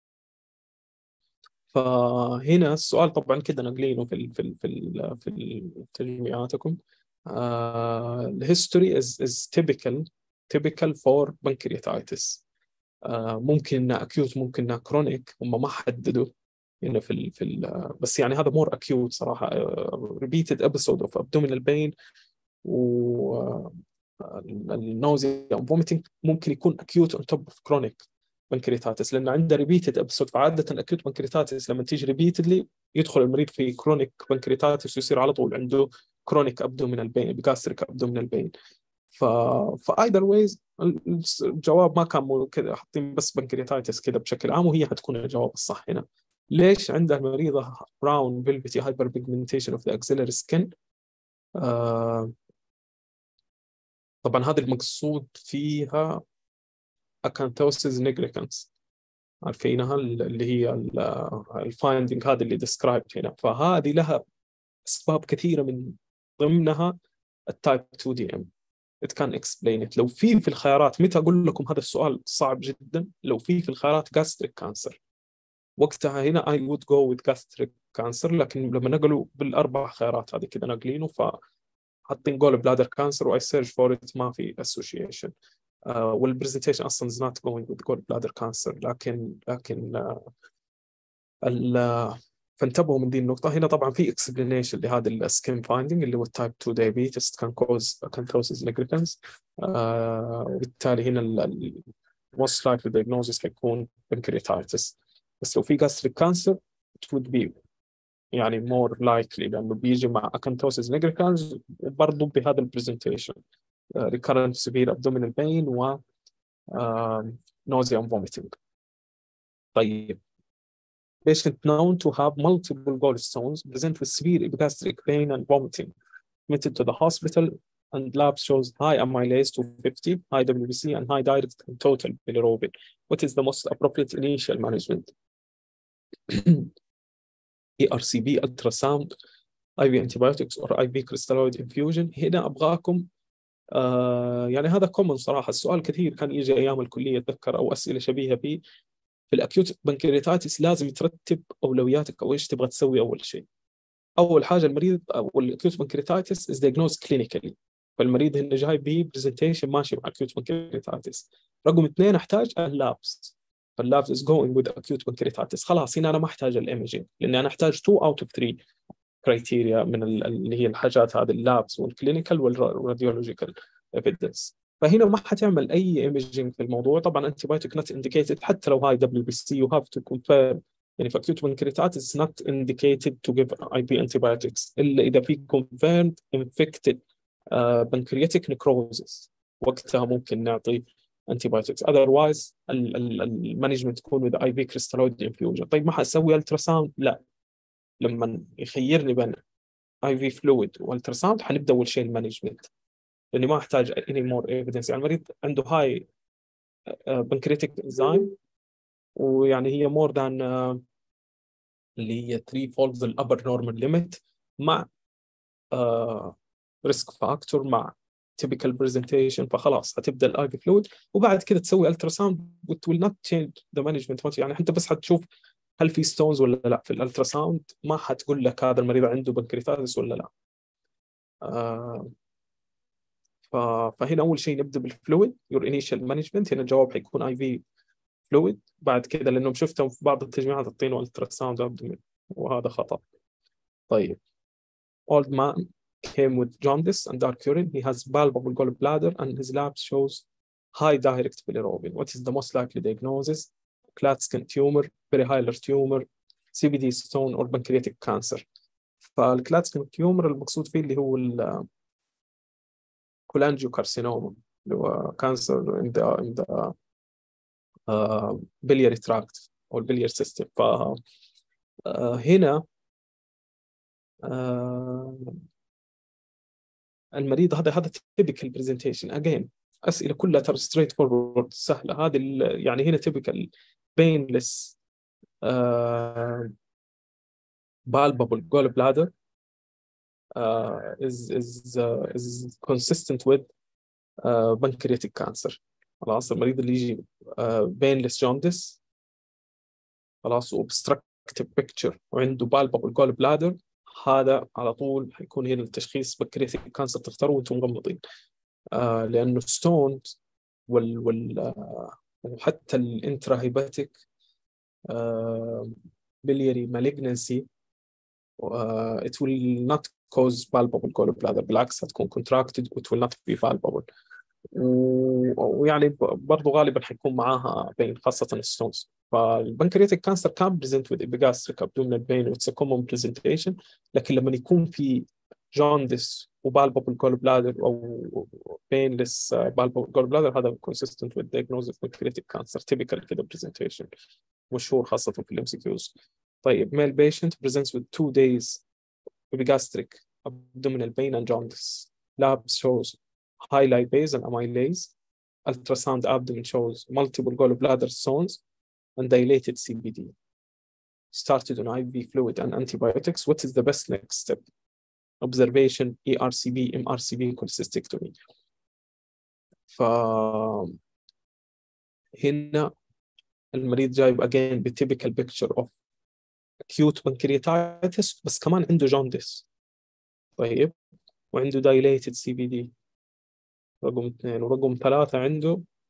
فهنا السؤال طبعا كده ناقلينه في ال في ال في ال في التجميعاتكم. The history is is typical typical for pancreatitis. uh, ممكن انها acute ممكن انها chronic، هم ما حددوا هنا في ال في ال بس يعني هذا more acute صراحة. uh, repeated episode of abdominal pain و النوزيا and vomiting ممكن يكون acute on top of chronic pancreatitis، لأن عنده repeated episode. فعادة acute pancreatitis لما تيجي repeatedly يدخل المريض في chronic pancreatitis ويصير على طول عنده chronic abdominal pain gastric abdominal pain. ف ف either ways الجواب ما كان كذا حاطين بس pancreatitis كذا بشكل عام، وهي حتكون الجواب الصح هنا. ليش عندها المريضة brown velvety hyperpigmentation of the axillary skin؟ آه طبعا هذا المقصود فيها acanthosis nigricans، عارفينها اللي هي الفايندينج هذا اللي described هنا. فهذه لها أسباب كثيرة من ضمنها التايب تو دي ام. it can explain it. لو في في الخيارات، متى أقول لكم هذا السؤال صعب جدا، لو في في الخيارات gastric cancer وقتها هنا I would go with gastric cancer، لكن لما نقلوا بالأربع خيارات هذه كذا ناقلينه فحاطين gall bladder cancer و I search for it ما في association. والبرزنتيشن اصلا is not going with gallbladder cancer. لكن لكن uh, ال فانتبهوا من دي النقطة. هنا طبعا في explanation لهذا السكين فايندينج اللي هو type two diabetes can cause acanthosis nigricans. آه وبالتالي هنا ال most likely diagnosis حيكون pancreatitis. بس لو في gastric cancer it would be يعني more likely لأنه بيجي مع acanthosis nigricans وبرضه بهذا البرزنتيشن uh, recurrent severe abdominal pain و uh, nausea and vomiting. طيب patient known to have multiple gallstones present with severe epigastric pain and vomiting, admitted to the hospital, and lab shows high amylase two fifty, high W B C, and high direct and total bilirubin. What is the most appropriate initial management? E R C B, ultrasound, I V antibiotics, or I V crystalloid infusion. هنا أبغاكم آه يعني هذا common صراحة. السؤال كثير كان يجي أيام الكلية أتذكر أو أسئلة شبيهة فيه. في الأكيوت بنكرياتايتس لازم ترتب أولوياتك أو إيش تبغى تسوي. أول شيء أول حاجة المريض أو الأكيوت بنكرياتايتس is diagnosed clinically، فالمريض هنا جاي به برزنتيشن ماشي مع أكيوت بنكرياتايتس. رقم اثنين أحتاج اللابس، فاللابس is going with acute pancreatitis. خلاص هنا أنا ما أحتاج الإيميجينج لأني أنا أحتاج two out of three كرايتيريا من اللي هي الحاجات هذه اللابس والكلينيكال والراديولوجيكال ايفيدنس. فهنا ما حتعمل اي ايميجينج في الموضوع. طبعا انتي بايوتيك نوت انديكيتد حتى لو هاي دبليو بي سي يو هاف تو كونفيرم. يعني في acute pancreatitis not indicated to give آي بي antibiotics الا اذا في confirmed infected uh, pancreatic necrosis، وقتها ممكن نعطي antibiotics. otherwise المانجمنت تكون with آي في crystalloid infusion. طيب ما حاسوي التراساوند؟ لا، لما يخيرني بين اي في فلويد والتراساوند حنبدا اول شيء المانجمنت لاني ما احتاج اني مور ايفيدنس. يعني المريض عنده هاي بنكريتيك انزيم ويعني هي مور ذان اللي هي ثلاثة فولد الابر نورمال ليميت مع ريسك uh, فاكتور مع typical presentation، فخلاص هتبدا الاي في فلويد وبعد كده تسوي التراساوند which will not change the management. يعني انت بس حتشوف هل في ستونز ولا لا في الالتراساوند، ما حتقول لك هذا المريض عنده بنكرياتايتس ولا لا. آه فهنا اول شيء نبدا بالفلويد يور انيشال مانجمنت. هنا الجواب حيكون اي في فلويد. بعد كده لانهم شفتهم في بعض التجميعات الطين والتراساوند ابدومين وهذا خطا. طيب old man came with jaundice and dark urine. He has palpable gallbladder and his lab shows high direct bilirubin. What is the most likely diagnosis? Klatskin tumor, perihilar tumor, سي بي دي stone or pancreatic cancer. فالكلاتسكين تيومر المقصود فيه اللي هو الكولانجيوكارسينوما اللي هو كانسر in the, in the uh, biliary tract أو البليار سيستم. فهنا uh, المريض هذا هذا typical presentation again. أسئلة كلها ترى straight forward سهلة. هذه يعني هنا typical painless uh, palpable gallbladder uh, is is uh, is consistent with uh, pancreatic cancer. خلاص المريض اللي يجي uh, painless jaundice خلاص obstructive picture وعنده palpable gallbladder، هذا على طول حيكون هنا التشخيص pancreatic cancer. تختاروا وانتم مغمضين آه لأنه stones وال وال آه وحتى الانتراهيباتيك آه biliary malignancy آه it will not cause palpable gallbladder. بالعكس هتكون contracted it will not be palpable. ويعني برضو غالبا حيكون معاها بين خاصة الستونز. فالبنكرياتيك كانسر كان بريزنت with epigastric abdominal pain و it's a common presentation. لكن لما يكون في jaundice وبالبابل جول بلادر أو painless بالبابل جول بلادر هذا consistent with diagnosis of pancreatic cancer typical كده presentation مشهور خاصة في الام سي كيوز. طيب male patient presents with two days epigastric abdominal pain and jaundice. Lab shows high lipase and amylase. Ultrasound abdomen shows multiple gallbladder stones and dilated C B D. Started on I V fluid and antibiotics. What is the best next step? Observation, E R C B, M R C B, cholecystectomy. ف هنا المريض جايب again the typical picture of acute pancreatitis بس كمان عنده jaundice. طيب وعنده dilated C B D رقم اثنين. ورقم ثلاثة عنده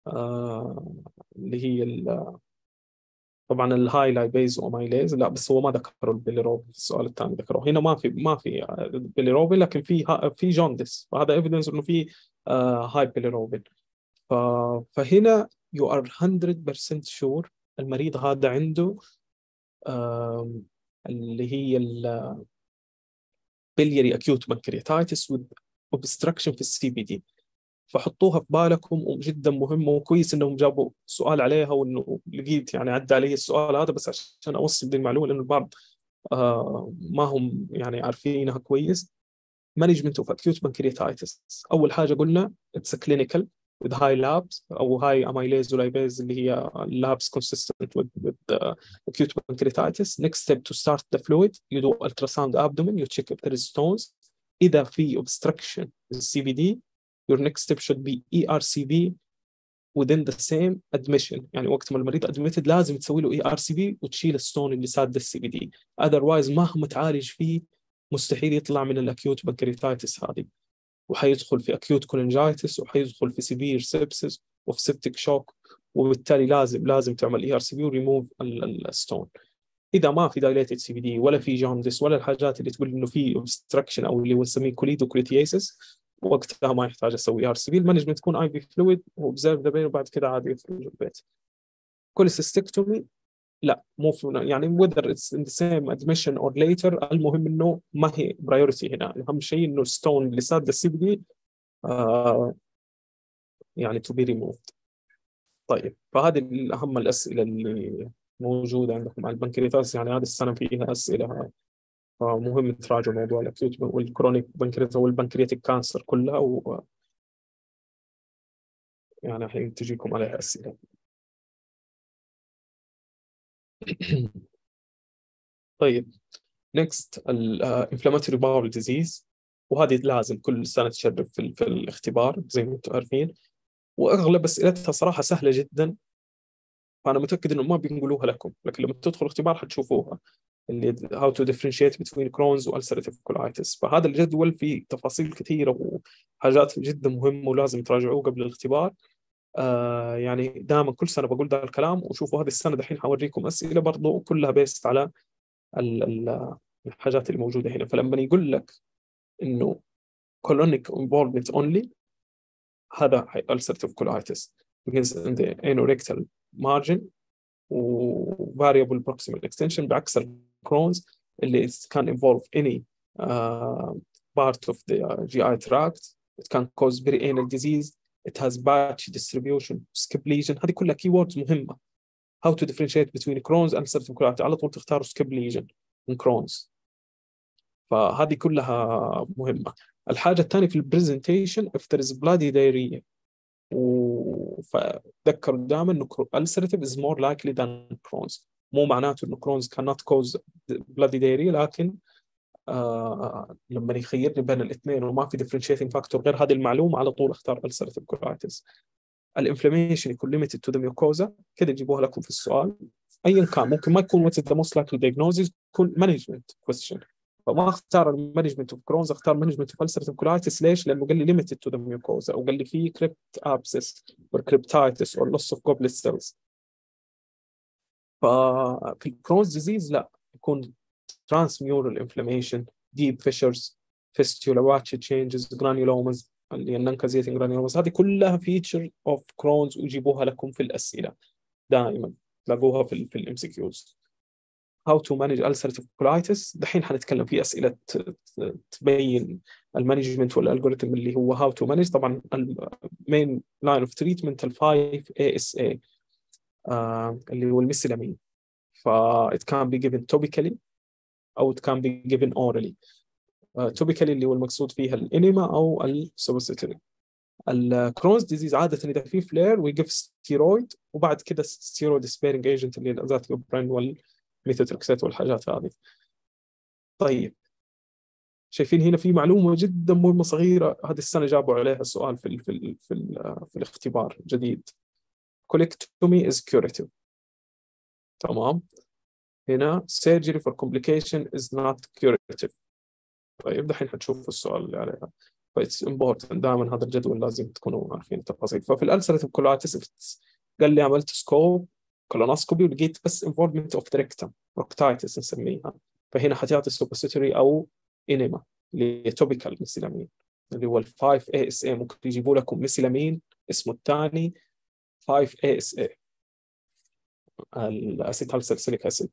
آه اللي هي ال- طبعا الهاي لايبيز واميليز، لا بس هو ما ذكروا البيليروبين في السؤال الثاني، ذكروه هنا ما في ما في بيليروبين، لكن في ها- في جوندس، وهذا ايفيدنس انه في آه هاي بيليروبين. ف... فهنا you are one hundred percent sure المريض هذا عنده آم، اللي هي البلياري اكيوت بنكرياتايتس with obstruction في السي بي دي. فحطوها في بالكم، وجدا مهمة، وكويس انهم جابوا سؤال عليها، وانه لقيت يعني عدى علي السؤال هذا بس عشان اوصل دي المعلومة، لانه البعض آه ما هم يعني عارفينها كويس. management of acute pancreatitis، أول حاجة قلنا it's a clinical with high labs أو high amylase lipase اللي هي labs consistent with, with uh, acute pancreatitis. Next step to start the fluid, you do ultrasound abdomen, you check if there is stones. إذا في obstruction in C B D, your next step should be E R C V within the same admission. يعني وقت ما المريض admitted لازم تسوي له E R C V وتشيل الستون اللي ساد السي بي دي. otherwise مهما تعالج فيه مستحيل يطلع من الاكيوت بنكرياتايتس هذه، وحيدخل في اكيوت كولنجايتس، وحيدخل في سيفير سيبسس وفي سيبتيك شوك، وبالتالي لازم لازم تعمل اي ار سي بي وريموف الستون. اذا ما في دايليتد سي بي دي ولا في جوندس ولا الحاجات اللي تقول انه في اوبستراكشن او اللي نسميه كوليدوكريتياسيس، وقتها ما يحتاج اسوي ار سي بي. المانجمنت تكون اي في فلويد واوبزرف ذا بين، وبعد كده عادي يخرج البيت. كوليسيستكتومي لا، مو في يعني whether it's in the same admission or later، المهم انه ما هي برايورتي هنا، اهم شيء انه الستون اللي ساد السي بي دي آه يعني to be removed. طيب فهذه اهم الاسئله اللي موجوده عندكم على البنكرياتاس، يعني هذه السنه فيها اسئله، فمهم تراجعوا موضوع الاكيوت والكرونيك بنكرياتاس والبنكرياتيك كانسر كلها، و يعني الحين تجيكم عليها اسئله. طيب next الانفلاماتوري باول ديزيز، وهذه لازم كل سنه تشرف في, في الاختبار زي ما انتم عارفين، واغلب اسئلتها صراحه سهله جدا، فانا متاكد انه ما بينقلوها لكم، لكن لما تدخل اختبار حتشوفوها، اللي how to differentiate between Crohn's و ulcerative colitis. فهذا الجدول فيه تفاصيل كثيره وحاجات جدا مهمه ولازم تراجعوه قبل الاختبار. آه يعني دائما كل سنه بقول ذا الكلام، وشوفوا هذه السنه دحين حوريكم اسئله برضو كلها بيست على ال ال الحاجات اللي موجوده هنا. فلما يقول لك انه colonic involvement only، هذا ulcerative colitis begins in the anorectal margin و variable proximal extension، بعكس الكرونز اللي can involve any uh, part of the uh, جي آي tract. it can cause perianal disease, it has patch distribution, skip lesion. هذه كلها keywords مهمة. how to differentiate between Crohn's and ulcerative colitis، على طول تختاروا skip lesion من Crohn's. فهذه كلها مهمة. الحاجة الثانية في البرزنتيشن if there is bloody diarrhea، وفذكروا دائما انه ulcerative is more likely than Crohn's. مو معناته انه Crohn's cannot cause bloody diarrhea، لكن آه لما يخيرني بين الاثنين وما في differentiating factor غير هذه المعلومة، على طول اختار ulcerative colitis. الانفلاميشن يكون limited to the mucosa، كده يجيبوها لكم في السؤال ايا كان، ممكن ما يكون what is the most likely diagnosis، يكون management question. فما اختار المانجمنت اوف كرونز، اختار مانجمنت اوف ulcerative colitis. ليش؟ لانه قال لي limited to the mucosa، او قال لي في crypt abscess or cryptitis or loss of goblet cells. ففي الكرونز ديزيز لا، يكون transmural inflammation, deep fissures, fistula, watch changes, granulomas اللي هي non-caseating granulomas. هذه كلها feature of Crohn's ويجيبوها لكم في الأسئلة دائما، تلاقوها في في الام سي كيوز. how to manage ulcerative colitis، دحين حنتكلم في أسئلة تبين المانجمنت والالجوريثم اللي هو how to manage. طبعا المين لاين اوف تريتمنت ال five A S A آه اللي هو الميثيلامين. ف it can be given topically أو it can be given orally. uh, topically اللي هو المقصود فيها الانيما أو السوبوسيتوري. الكرونز ديزيز عادة إذا في فلير ويقف ستيرويد، وبعد كده ستيرويد سبيرنج ايجنت اللي الازاتيوبرين والميثوتريكسات والحاجات هذه. طيب شايفين هنا في معلومة جدا مهمة صغيرة، هذه السنة جابوا عليها السؤال في ال في ال في, ال في الاختبار جديد. colectomy is curative. تمام. هنا surgery for complication is not curative. طيب دحين حتشوف السؤال اللي عليها. فإتس امبورتنت دائما هذا الجدول لازم تكونوا عارفين التفاصيل. ففي الألسرتيف كولايتس قال لي عملت سكوب كولونوسكوبي ولقيت بس انفولفمنت اوف ذا ريكتم، بروكتايتس نسميها. فهنا حتعطي سوبوسيتوري او انيما اللي هي توبيكال ميسيلامين اللي هو ال فايف إيه إس إيه. ممكن يجيبوا لكم ميسيلامين اسمه الثاني فايف إيه إس إيه، الاسيتال سالسيليك اسيد.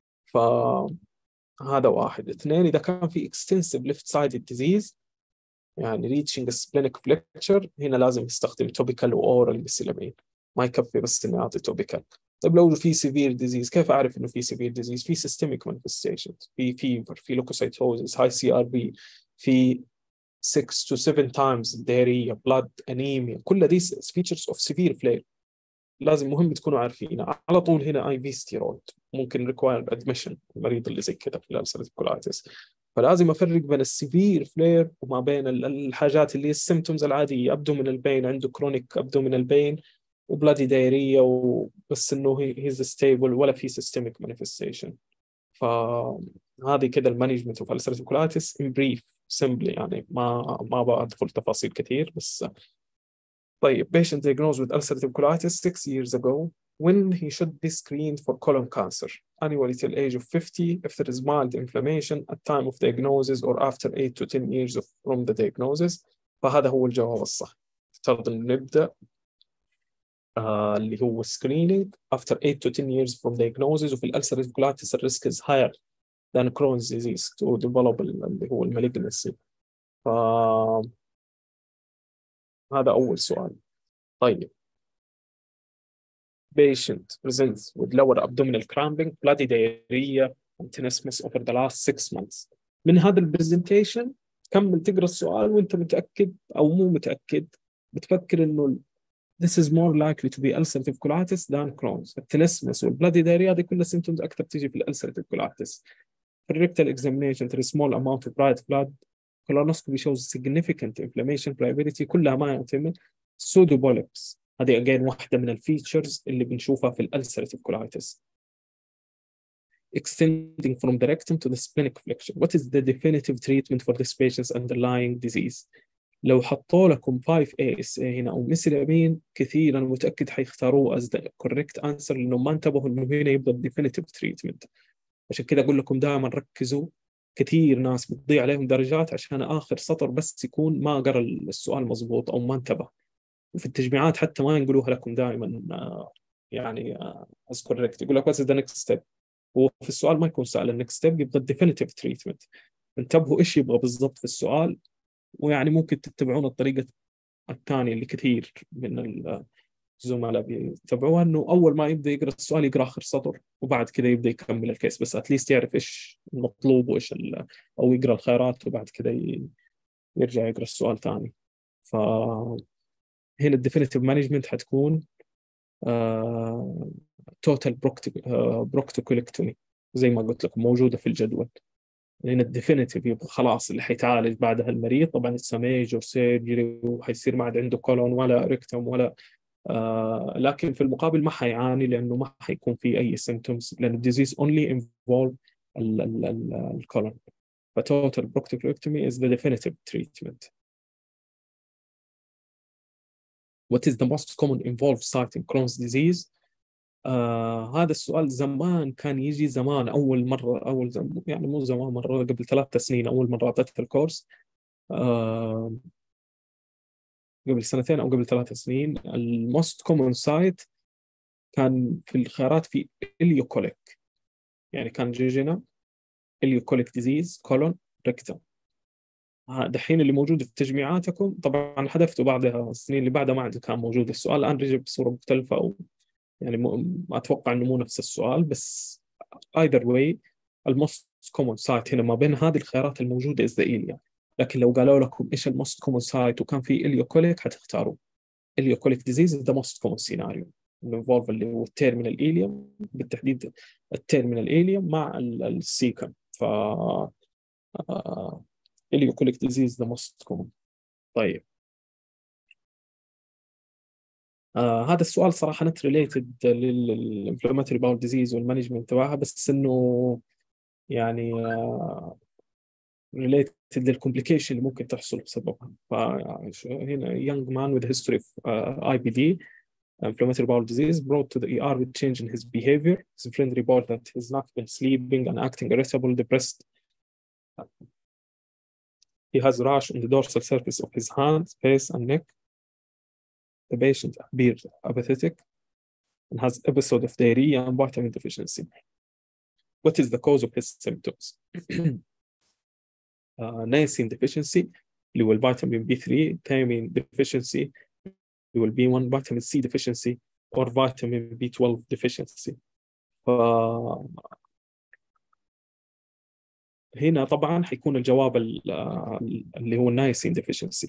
فهذا واحد. اثنين، اذا كان في extensive left sided disease يعني reaching splenic flexure، هنا لازم يستخدم توبيكال واورال ميسيلامين، ما يكفي بس انه يعطي توبيكال. طيب لو في سيفير ديزيز، كيف اعرف انه في سيفير ديزيز؟ في سيستميك مانيفستيشنز، في فيفر، في لوكوسايتوزس، هاي سي ار بي، في ستة to سبعة times diarrhea، blood anemia، كل دي features of severe flare. لازم مهم تكونوا عارفين على طول. هنا اي في ستيرويد ممكن ريكواير ادميشن المريض اللي زي كذا في الالسرتيف كولايتس. فلازم افرق بين السيفير فلير وما بين الحاجات اللي هي السيمتومز العاديه، ابدو من البين، عنده كرونيك ابدو من البين وبلادي دايريه وبس انه هيز ستيبل ولا في سيستميك مانيفستيشن. فهذه كذا المانجمنت اوف السرتيف كولايتس ان بريف سمبلي، يعني ما ما بدخل تفاصيل كثير بس. طيب patient diagnosed with ulcerative colitis six years ago, when he should be screened for colon cancer annually till age of fifty if there is mild inflammation at time of diagnosis or after eight to ten years of, from the diagnosis. فهذا هو الجواب الصح. افترض أن نبدأ آه اللي هو screening after eight to ten years from diagnosis. وفي ulcerative colitis the risk is higher than Crohn's disease to develop اللي هو المalignancy. فهذا أول سؤال. طيب patient presents with lower abdominal cramping, bloody diarrhea and tenesmus over the last six months. من هذا البرزنتيشن كمل تقرا السؤال وانت متاكد او مو متاكد، بتفكر انه this is more likely to be ulcerative colitis than Crohn's. التنسمس والبلادي دايريا هذه كلها symptoms اكثر تيجي في الالسرتيف colitis. في الريكتال examination there is small amount of bright blood. colonoscopy shows significant inflammation pliability، كلها ما يعتمد. pseudobolips هذه again واحدة من الفيتشرز اللي بنشوفها في الألسرتيف كولايتس. extending from the rectum to the splenic flexure. What is the definitive treatment for this patient's underlying disease؟ لو حطوا لكم فايف إيه إس إيه هنا أو ميسيلامين كثير أنا متأكد حيختاروه as the correct answer، لأنه ما انتبهوا إنه هنا يبدأ definitive treatment. عشان كذا أقول لكم دائما ركزوا. كثير ناس بتضيع عليهم درجات عشان آخر سطر بس يكون ما قرأ السؤال مضبوط أو ما انتبه. وفي التجميعات حتى ما ينقلوها لكم دائما آه يعني از uh, كوريكت، يقول لك واتس ذا نكست ستيب. وفي السؤال ما يكون سأل النكست ستيب، يبغى الديفينيتيف تريتمنت. انتبهوا ايش يبغى بالضبط في السؤال، ويعني ممكن تتبعون الطريقة الثانية اللي كثير من الزملاء بيتبعوها، انه اول ما يبدا يقرا السؤال يقرا اخر سطر وبعد كذا يبدا يكمل الكيس، بس اتليست يعرف ايش المطلوب وايش ال... او يقرا الخيارات وبعد كذا ي... يرجع يقرا السؤال ثاني. ف هنا الديفينيتيف مانجمنت حتكون توتال بروكتوكوليكتومي زي ما قلت لكم موجوده في الجدول. لان الديفينيتيف يبقى خلاص اللي حيتعالج بعدها المريض طبعا السميج سيرجري وحيصير ما عاد عنده كولون ولا ريكتوم ولا آه لكن في المقابل ما حيعاني لانه ما حيكون في اي سيمتومز، لان الديزيز اونلي انفولف الكولون. فتوتال بروكتوكوليكتومي is the definitive treatment. What is the most common involved site in Crohn's disease؟ آه هذا السؤال زمان كان يجي زمان أول مرة أول زم يعني مو زمان مرة قبل ثلاث سنين أول مرة أعطيت الكورس آه قبل سنتين أو قبل ثلاث سنين. الموست كومون سايت كان في الخيارات في إليوكوليك، يعني كان جيجينا إليوكوليك ديزيز كولون ريكتم. دحين اللي موجود في تجميعاتكم طبعا حذفته بعدها السنين اللي بعدها ما عاد كان موجود السؤال، الآن رجع بصورة مختلفة أو يعني ما أتوقع إنه مو نفس السؤال، بس either way الموست كومون سايت هنا ما بين هذه الخيارات الموجودة is the إيليا. لكن لو قالوا لكم إيش الموست كومون سايت وكان في إليوكوليك حتختاروا إليوكوليك ديزيز ده موست كومون سيناريو involve اللي هو التيرمينال إيليوم، بالتحديد التيرمينال إيليوم مع السيكم. ف إليوكوليك ديزيز ده موست كومون. طيب آه هذا السؤال صراحة نت ريليتد للإنفلاماتوري باول ديزيز والمانجمنت تبعها، بس إنه يعني آه related للcomplication اللي ممكن تحصل بسببها. فهنا young man with a history of uh, I B D, inflammatory bowel disease, brought to the E R with change in his behavior. His friend reported that he's not been sleeping and acting irritable, depressed. He has rash on the dorsal surface of his hands, face, and neck. The patient appears apathetic and has episode of diarrhea and vitamin deficiency. What is the cause of his symptoms? uh, niacin deficiency, اللي هو vitamin B three, thiamine deficiency, اللي هو B one, vitamin C deficiency, or vitamin B twelve deficiency. ف هنا طبعا حيكون الجواب اللي هو niacin deficiency.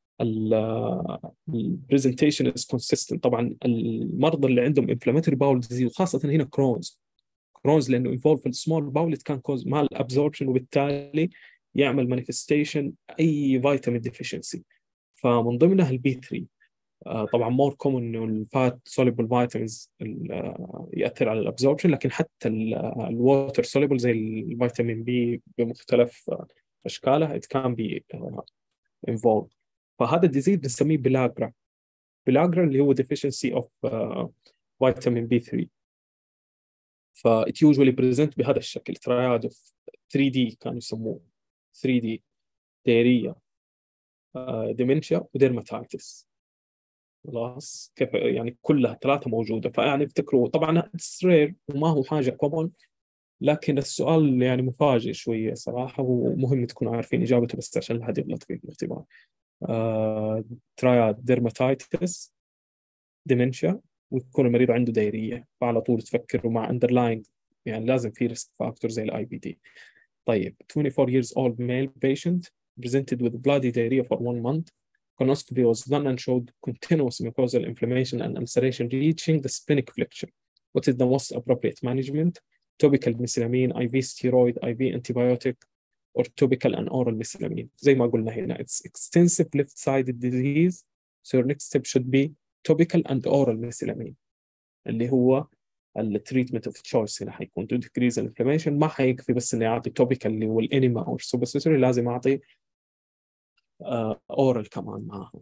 ال presentation is consistent. طبعا المرضى اللي عندهم inflammatory bowel disease وخاصة هنا كرونز كرونز لأنه involve في السمول باول it can cause mal absorption وبالتالي يعمل manifestation أي vitamin deficiency. فمن ضمنها البي ثري. آه طبعا more common إنه الفات soluble vitamins يأثر على الابزوربشن، لكن حتى الووتر soluble زي الفيتامين بي بمختلف أشكاله it can be uh, involved. فهذا الديزيز بنسميه بلاغرا. بلاغرا اللي هو deficiency of uh, vitamin B three. ف it usually present بهذا الشكل triad of three D كانوا يسموه three D diarrhea uh, dementia وديرماتايتس. خلاص كيف يعني كلها ثلاثة موجودة. فيعني افتكروا طبعا it's rare وما هو حاجة common، لكن السؤال يعني مفاجئ شوية صراحة ومهم تكونوا عارفين إجابته بس عشان لا حد يغلط في الاختبار. تراياد ديرماتايتس ديمنشيا ويكون المريض عنده دايرية، فعلى طول تفكروا مع underlying يعني لازم في risk factor زي الاي بي دي. طيب twenty-four years old male patient presented with bloody diarrhea for one month. Colonoscopy was done and showed continuous mucosal inflammation and ulceration reaching the splenic flexure. What is the most appropriate management? Topical mesalamine, I V steroid, I V antibiotic, or topical and oral mesalamine. زي ما قلنا هنا it's extensive left-sided disease, so your next step should be topical and oral mesalamine اللي هو التريتمنت اوف تشويس. هنا حيكون to decrease inflammation. ما حيكفي بس اني اعطي topical اللي هو الانيما او السوبوسيتوري، لازم اعطي اورال uh, كمان معاهم.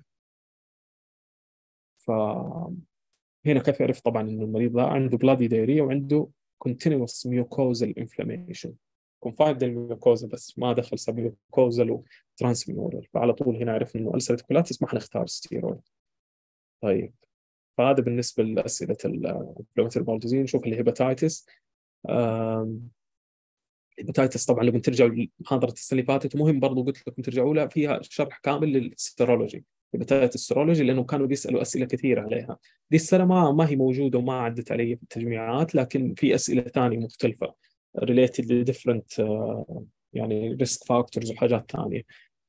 فهنا كيف يعرف طبعا انه المريض ده عنده bloody diarrhea وعنده continuous mucosal inflammation. confined الميوكوزا بس ما دخل سبميوكوزال وترانسميورال، فعلى طول هنا عرفنا انه ألسرة كولايتس ما حنختار ستيرويد. طيب فهذا بالنسبة لأسئلة الانفلاماتوري باول ديزيز. نشوف الهيباتايتس. الهيباتايتس طبعا لو ترجعوا لمحاضرة السنة اللي فاتت مهم برضو قلت لكم ترجعوا لها، فيها شرح كامل للسيرولوجي، هيباتايتس السيرولوجي، لأنه كانوا بيسألوا أسئلة كثيرة عليها. دي السنة ما ما هي موجودة وما عدت علي في التجميعات، لكن في أسئلة ثانية مختلفة related to different uh, يعني risk factors وحاجات ثانية.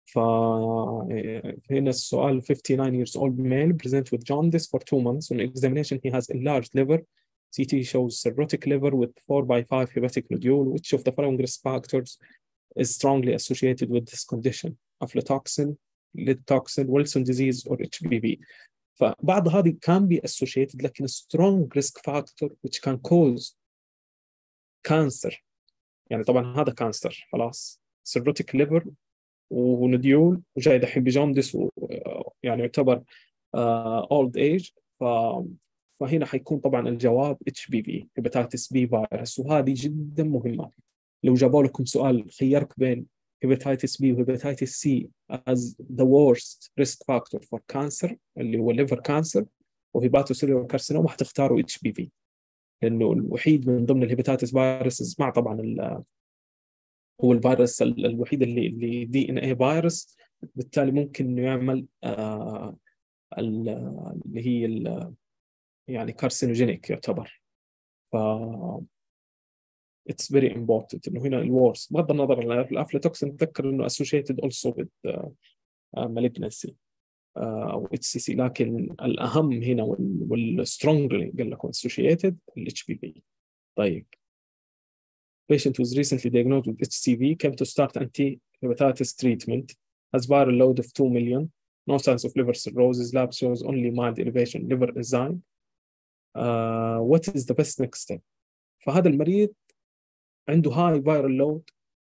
فهنا السؤال fifty-nine years old male present with jaundice for two months. On examination he has enlarged liver. C T shows cirrhotic liver with four by five hepatic nodule. Which of the following risk factors is strongly associated with this condition? Aflatoxin, lead toxin, Wilson disease, or H B V. فبعض هذه can be associated لكن strong risk factor which can cause كانسر. يعني طبعا هذا كانسر خلاص، سيروتيك ليفر ونديول وجاي دحين بجوندس يعني يعتبر اولد ايج. ف فهنا حيكون طبعا الجواب اتش بي في هيباتيتس بي فيروس، وهذه جدا مهمه. لو جابوا لكم سؤال خيرك بين هيباتيتس بي وهيباتيتس سي as the worst risk factor for cancer اللي هو liver cancer وهيباتوسيلولار كارسينوما، حتختاروا اتش بي في لأنه الوحيد من ضمن الهيباتيتس فيروس مع طبعا هو الفيروس الوحيد اللي اللي دي ان اي فيروس، بالتالي ممكن انه يعمل آه اللي هي يعني كارسينوجينيك يعتبر. ف it's very important انه هنا الورس بغض النظر عن الافلاتوكسين نتذكر انه associated also with uh, malignancy او اتش سي سي، لكن الاهم هنا والسترونجلي قال لكم associated الاتش بي في. طيب patient was recently diagnosed with H C V came to start anti-hepatitis treatment, has viral load of two million, no signs of liver cirrhosis, lab shows only mild elevation liver enzyme. Uh, what is the best next step? فهذا المريض عنده high viral load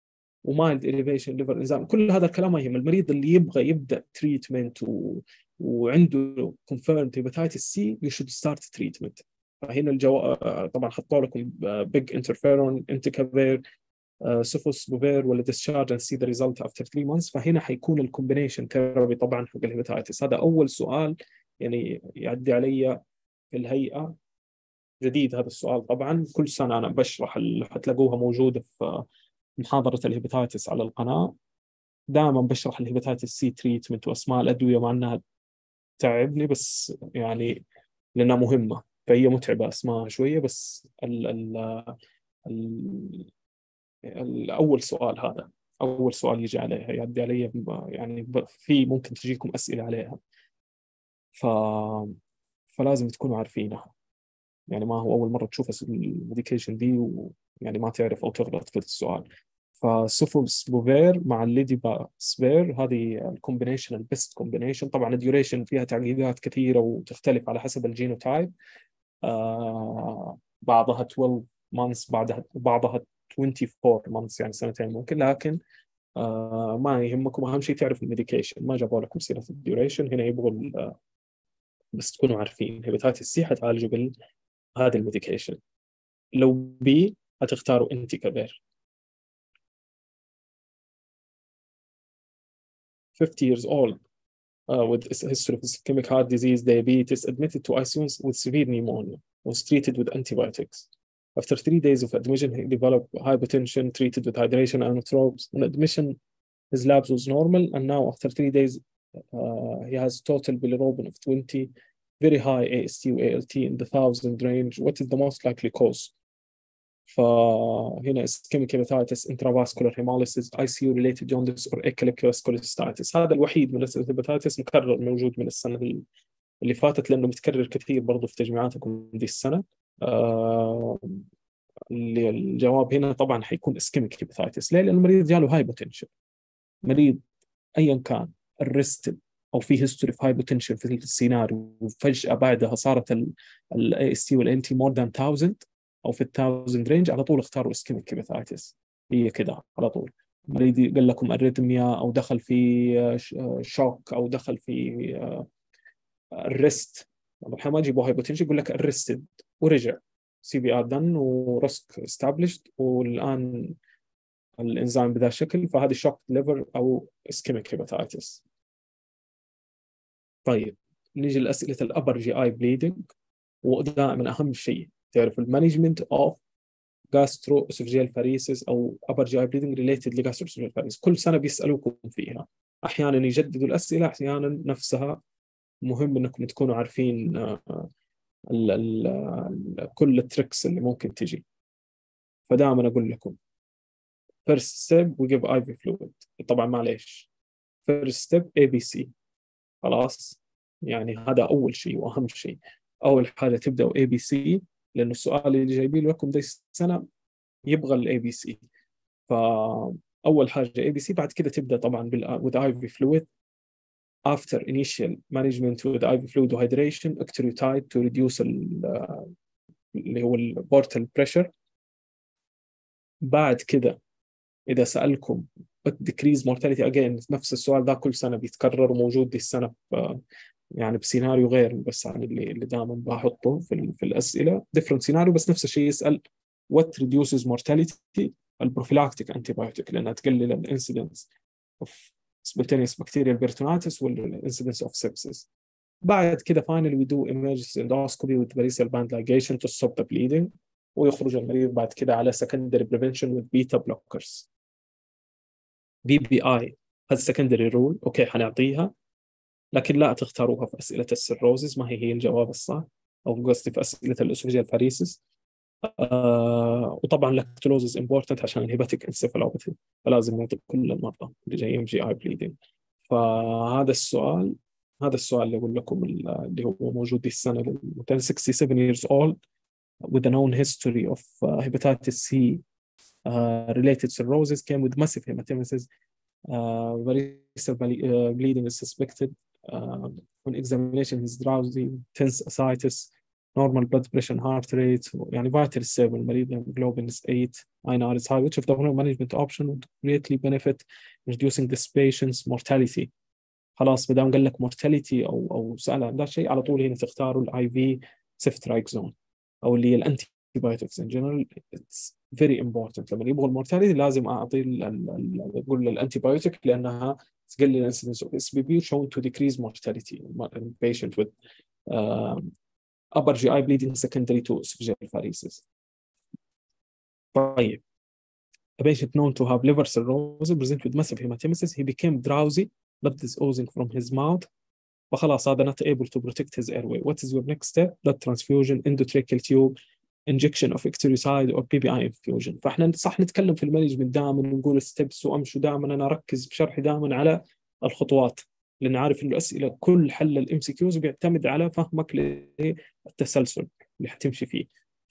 ومايلد إليفيشن ليفر إنزيم، كل هذا الكلام ما يهم. المريض اللي يبغى يبدأ تريتمنت و... وعنده confirmed hepatitis C you should start treatment. فهنا الجواب طبعا حطوا لكم big interferon انتكافير سوفوس بوفير ولا discharge and see the result after three months. فهنا حيكون الكومبينيشن ثيرابي طبعا حق الهيباتايتس. هذا أول سؤال يعني يعدي علي في الهيئة، جديد هذا السؤال طبعا. كل سنة أنا بشرح اللي حتلاقوها موجودة في محاضرة الهيباتايتس على القناة. دائما بشرح الهيباتايتس سي تريتمنت وأسماء الأدوية، مع أنها تعبني بس يعني لأنها مهمة، فهي متعبة اسمها شوية. بس ال ال ال الأول سؤال هذا أول سؤال يجي عليها يعدي علي يعني، في ممكن تجيكم أسئلة عليها، ف فلازم تكونوا عارفينها. يعني ما هو أول مرة تشوف الميديكيشن دي ويعني ما تعرف أو تغلط في السؤال. فسوفوسبوفير مع الليديبا سبير هذه الكومبينيشن البيست كومبينيشن. طبعا الديوريشن فيها تعقيدات كثيرة وتختلف على حسب الجينوتايب. آه بعضها اثنا عشر months، بعضها بعضها أربعة وعشرين months يعني سنتين ممكن. لكن آه ما يهمكم، أهم شيء تعرفوا الميديكيشن. ما جابوا لكم سيرة الديوريشن هنا، يبغوا بس تكونوا عارفين هيباتيتس سي حتعالجوا بهذا الميديكيشن. لو بي هتختاروا انتيكافير. fifty years old uh, with a history of ischemic heart disease, diabetes, admitted to I C U with severe pneumonia, was treated with antibiotics. After three days of admission, he developed hypertension, treated with hydration and nootropics. On admission, his labs was normal, and now after three days, uh, he has total bilirubin of twenty, very high A S T و A L T in the thousand range. What is the most likely cause? فهنا ischemic hepatitis, intravascular hemolysis, I C U-related jaundice or echinococcal cholestasis. هذا الوحيد من الأسئلة الهيباتيتس مكرر موجود من السنة اللي فاتت، لأنه متكرر كثير برضو في تجميعاتكم دي السنة. آه اللي الجواب هنا طبعا حيكون ischemic hepatitis. ليه؟ لأن المريض جاله هايبوتنشن. مريض أيا كان الريستل أو في هيستوري في هايبوتنشن في السيناريو، وفجأة بعدها صارت ال إيه إس تي وال إن تي more than one thousand أو في الثاوزند رينج، على طول اختاروا اسكيميك هيباتايتس. هي كده على طول. مريض قال لكم اريثميا أو دخل في شوك أو دخل في الريست، الحين ما يجيبوا هايبوتنشن، يقول لك الريستد ورجع سي بي ار دن ورسك استابلشد والآن الانزيم بذا الشكل، فهذه شوك ليفر أو اسكيميك هيباتايتس. طيب نيجي لأسئلة الأبر جي آي بليدنج، ودائما أهم شيء تعرف المانجمنت أوف جاسترو اسوفجيال فاريسيس أو أبر جي آي بليدنج ريليتد لجاسترو اسوفجيال فاريسيس. كل سنة بيسألوكم فيها، أحيانا يجددوا الأسئلة، أحيانا نفسها. مهم أنكم تكونوا عارفين ال ال ال كل التريكس اللي ممكن تجي. فدائما أقول لكم first step we give آي في fluid. طبعا معليش first step إيه بي سي، خلاص يعني هذا أول شيء وأهم شيء. أول حاجة تبدأوا إيه بي سي، لأنه السؤال اللي جايبين لكم ده السنة يبغى الإيه بي سي. فأول حاجة إيه بي سي، بعد كده تبدأ طبعا بال with آي في fluid. after initial management with آي في fluid hydration octreotide to reduce اللي هو البورتال بريشر. بعد كده إذا سألكم decrease mortality again، نفس السؤال ده كل سنة بيتكرر وموجود دي السنة يعني بسيناريو غير بس عن اللي اللي دائما بحطه في, في الأسئلة different سيناريو، بس نفس الشيء يسأل what reduces mortality البروفيلاكتيك antibiotic، لأنها تقلل الانسيدنس of spontaneous bacterial peritonitis والincidence of sepsis. بعد كده finally we do emergency endoscopy with variceal band ligation to stop the bleeding، ويخرج المريض بعد كده على secondary prevention with beta blockers. بي بي آي هذا secondary rule، أوكي حنعطيها، لكن لا تختاروها في أسئلة السيروزز، ما هي هي الجواب الصح، أو قصدي في أسئلة الأسوفيجيال فاريسيس. آه وطبعا لاكتولوزز امبورتنت عشان الهيباتيك انسيفالوباثي، فلازم نعطي كل المرضى اللي جايين جي اي بليدنج. فهذا السؤال هذا السؤال اللي أقول لكم اللي هو موجود دي السنة لل sixty-seven years old with a known history of uh, hepatitis C uh, related cirrhosis came with massive hematemesis. Uh, variceal uh, bleeding is suspected. Uh, on examination, he's drowsy, tense ascites, normal blood pressure and heart rate يعني vital stable المريض hemoglobin is eight I N R is high which of the following management option would greatly benefit reducing this patient's mortality. خلاص بدام قال لك mortality أو أو سأل عن ذا الشيء على طول هنا تختاروا الاي في ceftriaxone أو اللي هي الانتي بايوتكس in general. it's very important لما يبغوا المورتاليتي لازم أعطي أقول الانتي بايوتك لأنها تقلل incidence of S B B shown to decrease mortality in patient with uh, upper G I bleeding secondary to esophageal varices. طيب a patient known to have liver cirrhosis present with massive hematemesis he became drowsy blood is oozing from his mouth فخلاص هذا not able to protect his airway. What is your next step? blood transfusion endotracheal tube injection of ectrodicide or P P I infusion. فاحنا صح نتكلم في المانجمنت دائما ونقول ستيبس وامشوا دائما انا اركز بشرحي دائما على الخطوات لان عارف انه الاسئله كل حل الام سي كيوز بيعتمد على فهمك للتسلسل اللي حتمشي فيه.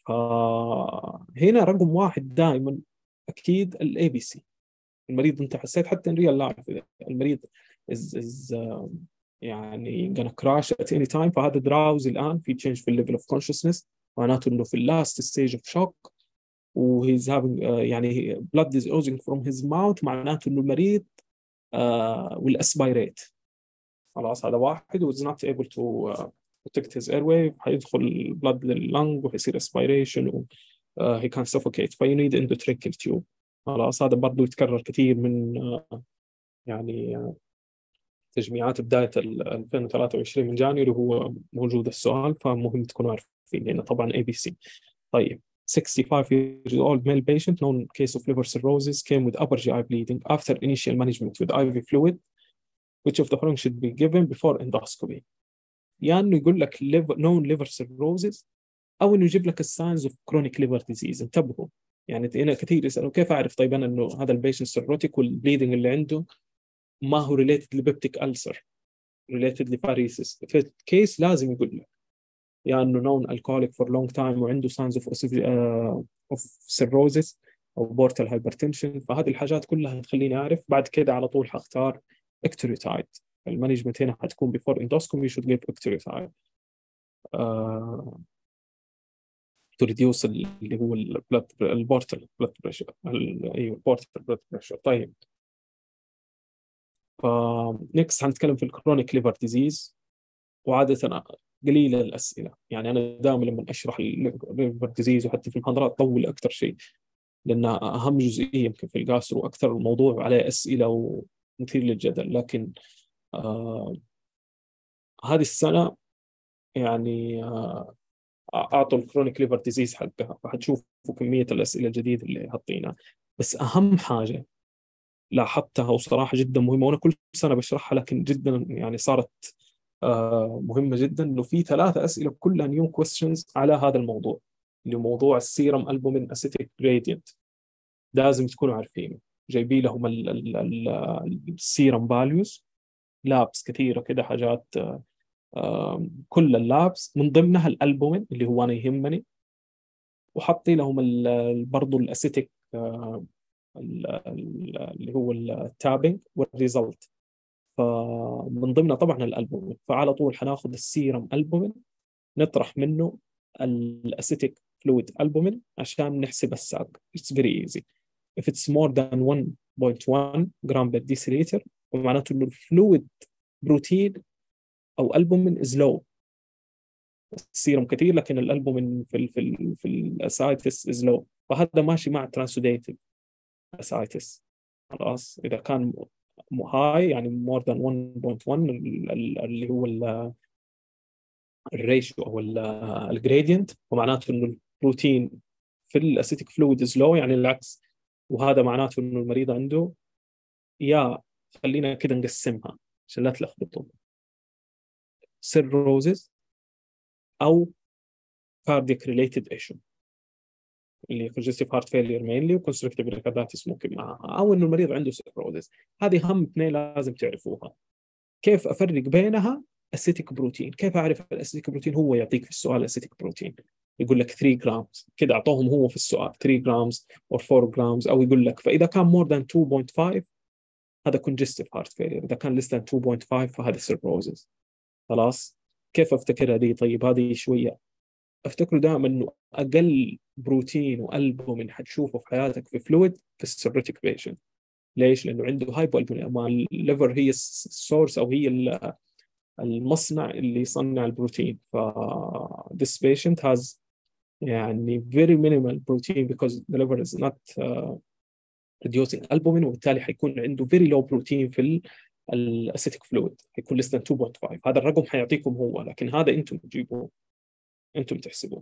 فهنا رقم واحد دائما اكيد الاي بي سي. المريض انت حسيت حتى ان ريال لايف المريض is, is uh, يعني gonna crash at any time فهذا دراوز الان في change في الليفل اوف كونشسنس معناته انه في اللاست ستيج اوف شوك وهيز هافينج يعني blood is oozing from his mouth معناته انه المريض uh, will aspirate. خلاص هذا واحد و is not able to uh, protect his airway حيدخل blood لللنج وحيصير aspiration و uh, he can suffocate ف you need endotracheal tube. خلاص هذا برضو يتكرر كثير من uh, يعني uh, تجميعات بداية ألفين وثلاثة وعشرين من جانيوري هو موجود السؤال فمهم تكونوا عارفين لأنه طبعا A B C. طيب sixty-five years old male patient known case of liver cirrhosis came with upper G I bleeding after initial management with I V fluid which of the following should be given before endoscopy. يعني إنه يقول لك liver, known liver cirrhosis أو إنه يجيب لك الساينز of chronic liver disease. انتبهوا يعني هنا كثير يسألوا كيف أعرف طيب أنا إنه هذا البيشنت سيروتيك والبليدنج اللي عنده ما هو related لبيبتيك ألسر related لفاريسيس. في الكيس لازم يقول لك يعني إنه known alcoholic for long time وعنده signs of, uh, of cirrhosis أو portal hypertension. فهذه الحاجات كلها هتخليني أعرف. بعد كده على طول حختار ectrodicide. المانجمنت هنا حتكون before endoscopy should give ectrodicide uh, to reduce اللي هو البلد البورتال blood pressure أيوه البورتال blood pressure. طيب ف next هنتكلم في الكرونيك ليفر ديزيز وعادة قليلة الأسئلة يعني أنا دائما لما أشرح الليفر ديزيز وحتى في المحاضرات أطول أكثر شيء لأنها أهم جزئية يمكن في الجاسترو وأكثر الموضوع عليه أسئلة ومثير للجدل. لكن آه هذه السنة يعني آه أعطوا الكرونيك ليفر ديزيز حقها فحتشوفوا كمية الأسئلة الجديدة اللي حاطينها. بس أهم حاجة لاحظتها وصراحة جدا مهمة وأنا كل سنة بشرحها لكن جدا يعني صارت آه مهمة جدا إنه في ثلاثة أسئلة كلها نيو كويستشنز على هذا الموضوع اللي موضوع السيرم ألبومين أسيتيك جريدينت. لازم تكونوا عارفينه. جايبين لهم ال ال ال السيرم فاليوز لابس كثيرة كده حاجات آه كل اللابس من ضمنها الألبومين اللي هو أنا يهمني وحطي لهم برضو الأسيتيك آه اللي هو التابنج والريزلت. فمن ضمنها طبعا الألبومين فعلى طول حناخذ السيرم ألبومين نطرح منه الأسيتيك فلويد ألبومين عشان نحسب الساق. It's very easy. If it's more than one point one gram per deciliter ومعناته إنه الفلويد بروتين أو ألبومين is low. السيرم كثير لكن الألبومين في ال في ال في الأسايتس is low فهذا ماشي مع ترانسوديتيف أسايتس. خلاص إذا كان هاي يعني more than one point one اللي هو الريشيو أو الجريدينت ومعناته إنه البروتين في الأسيتيك فلويد is low يعني العكس. وهذا معناته إنه المريض عنده يا خلينا كده نقسمها عشان لا تلخبطوا cirrhosis أو cardiac related issue اللي congestive heart failure mainly و constrictive pericarditis ممكن معها أو إنه المريض عنده cirrhosis. هذه أهم اثنين لازم تعرفوها. كيف أفرق بينها؟ أسيتيك بروتين. كيف أعرف الأسيتيك بروتين؟ هو يعطيك في السؤال الأسيتيك بروتين يقول لك three grams كده أعطوهم هو في السؤال three grams or four grams أو يقول لك فإذا كان more than two point five هذا congestive heart failure إذا كان less than two point five فهذا cirrhosis. خلاص كيف أفتكر هذه؟ طيب هذه شوية افتكروا دائما انه اقل بروتين والبومين حتشوفه في حياتك في فلويد في السيروتيك بيشنت. ليش؟ لانه عنده هايبو البومين، ما الليفر هي السورس او هي المصنع اللي يصنع البروتين. ف this patient has يعني very minimal protein because the liver is not uh, producing albumin، وبالتالي حيكون عنده very low protein في الاسيتيك فلويد، حيكون less than two point five. هذا الرقم حيعطيكم هو، لكن هذا انتم تجيبوه، انتم تحسبوه.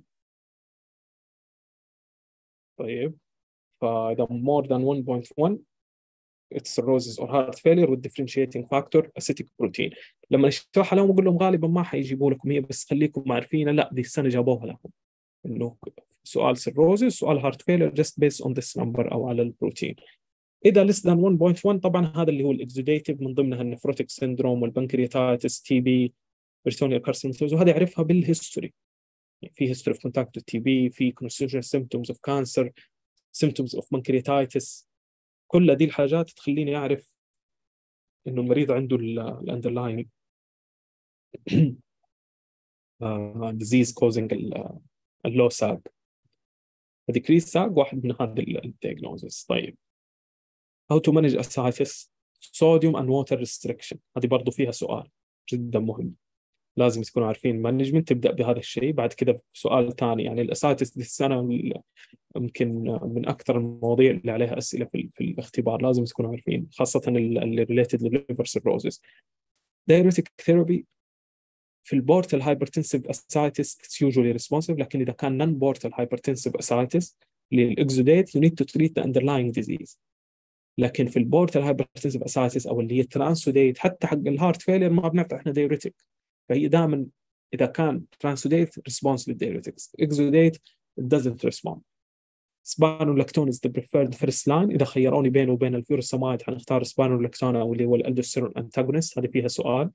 طيب، فإذا more than one point one it's cirrhosis or heart failure with differentiating factor acidic protein. لما نشرحها لهم اقول لهم غالبا ما حيجيبوا لكم هي، بس خليكم عارفين لا دي السنه جابوها لهم، انه سؤال cirrhosis سؤال heart failure just based on this number او على البروتين. اذا less than one point one طبعا هذا اللي هو الاكزوديتيف، من ضمنها النفروتيك سيندروم والبنكرياتايتس تي بي بريتونيال كارسينوماتوز، وهذا يعرفها بالهيستوري. يعني في history of contact with تي بي، في constitutional symptoms of cancer، symptoms of pancreatitis. كل هذه الحاجات تخليني اعرف انه المريض عنده الاندرلاين disease causing اللو ساج. decrease ساج واحد من هذه الدياجنوزز. طيب، how to manage ascites sodium and water restriction، هذه برضو فيها سؤال جدا مهم، لازم تكونوا عارفين مانجمنت. تبدا بهذا الشيء، بعد كده سؤال ثاني. يعني الاسايتس دي السنه يمكن من اكثر المواضيع اللي عليها اسئله في, في الاختبار، لازم تكونوا عارفين، خاصه اللي ريليتد للليفر سيروزز. diuretic therapy في البورتال هايبرتنسيف اسايتس اتس يوجوالي ريسبونسيف، لكن اذا كان نون بورتال هايبرتنسيف اسايتس للاكزوديت يو نيد تو تريت ذا اندرلاينج ديزيز. لكن في البورتال هايبرتنسيف اسايتس او اللي هي ترانسوديت، حتى حق الهارت فيلير ما بنعطي احنا دايوريتك، فهي دائما اذا كان ترانسوديت ريسبونس للدايوريتكس، اكزوديت doesn't respond. سبانولاكتون is the preferred first line. اذا خيروني بينه وبين الفيروسامايد حنختار سبانولاكتون او اللي هو الالدوستيرون انتاجونست. هذه فيها سؤال.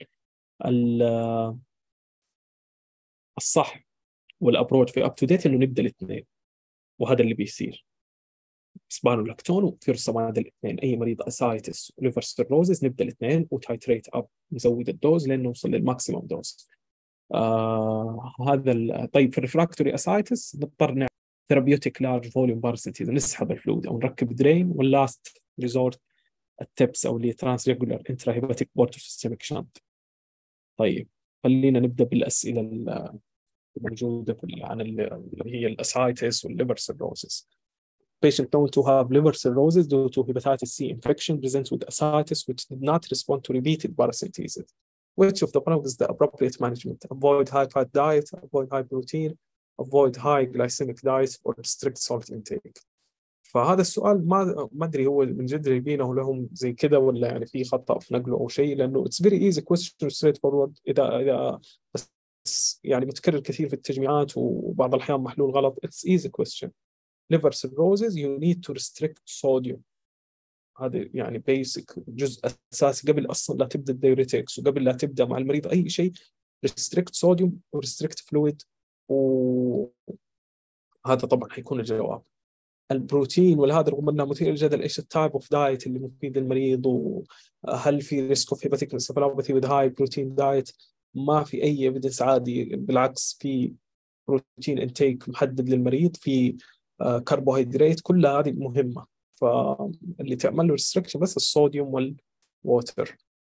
الصح والابروج في اب تو ديت انه نبدا الاثنين، وهذا اللي بيصير. سبانولاكتون وفيروسامايد الاثنين، اي مريض اسايتس وليفر سيروزز نبدا الاثنين وتايتريت اب، نزود الدوز لين نوصل للماكسيموم دوز. آه هذا ال... طيب، في الريفراكتوري اسايتس نضطر نعمل ثيرابيوتيك لارج فوليوم باراسيتيز، نسحب الفلويد او نركب درين، واللاست ريزورت التبس او اللي ترانس ريجولار انترا هيباتيك بورتو سيستميك شانت. طيب، خلينا نبدا بالاسئله الموجوده في عن اللي هي الاسايتس والليفر سيروزز. Patient known to have liver cirrhosis due to hepatitis C infection presents with ascites which did not respond to repeated paracentesis. Which of the following is the appropriate management? Avoid high-fat diet, avoid high protein, avoid high glycemic diet, or restrict salt intake. فهذا السؤال ما ما ادري هو من جد جايبينه لهم زي كذا ولا يعني في خطأ في نقله او شيء، لانه it's very easy question straight forward. اذا اذا بس يعني متكرر كثير في التجميعات وبعض الاحيان محلول غلط. it's easy question. liver cirrhosis you need to restrict sodium. هذا يعني basic جزء أساسي قبل أصلا لا تبدأ الدايوريتكس وقبل لا تبدأ مع المريض أي شيء. restrict sodium و restrict fluid، وهذا طبعا حيكون الجواب. البروتين والهذا رغم أنه مثير للجدل، إيش التايب أوف دايت اللي مفيد للمريض، وهل في ريسك أوف هيباتيك انسفالوباثي with high protein diet؟ ما في أي evidence عادي، بالعكس في بروتين انتيك محدد للمريض، في كربوهيدرات، كلها هذه مهمة. فاللي تعمل له restriction بس الصوديوم والووتر.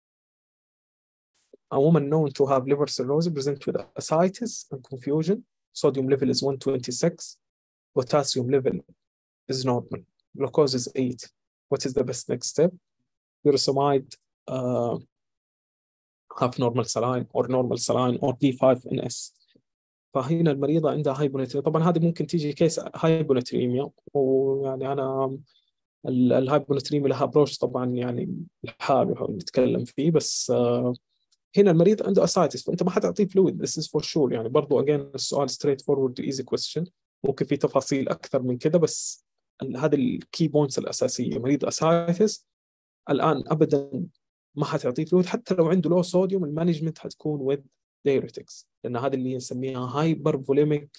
A woman known to have liver cirrhosis presents with ascites and confusion. Sodium level is one twenty-six. Potassium level is normal. Glucose is eight. What is the best next step? Furosemide, uh, half normal saline or normal saline or D five N S. فهنا المريضة عندها هايبوناتريميا. طبعا هذه ممكن تيجي كيس هايبوناتريميا، ويعني أنا الهايبوناتريميا لها ابروش طبعا يعني لحاله نتكلم فيه، بس آه هنا المريض عنده اسايتس، فانت ما حتعطيه فلويد. this is for sure. يعني برضو again السؤال straight forward easy question، ممكن في تفاصيل اكثر من كده، بس هذه الكي بوينتس الاساسيه. مريض اسايتس الان ابدا ما حتعطيه فلويد، حتى لو عنده لو صوديوم المانجمنت حتكون with diuretics، لان هذه اللي نسميها هايبر فوليميك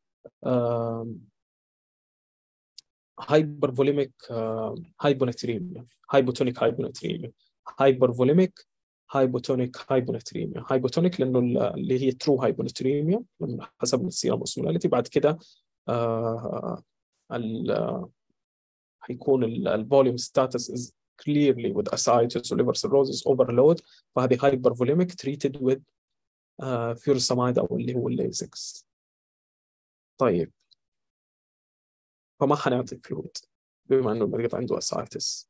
هايبر فوليميك هايبوناتريميا، هايبوتونيك هايبوناتريميا، هايبر فوليميك هايبوتونيك هايبوناتريميا. هايبوتونيك لأنه اللي هي ترو هايبوناتريميا حسب السيرم اوسمولاريتي. بعد كده آه ال حيكون الفوليوم ستاتس is clearly with ascites or liver cirrhosis overload، فهذه hypervolemic treated with uh, furosemide أو اللي هو الليزكس. طيب فما حنعطي فلويد بما إنه المريض عنده ascites.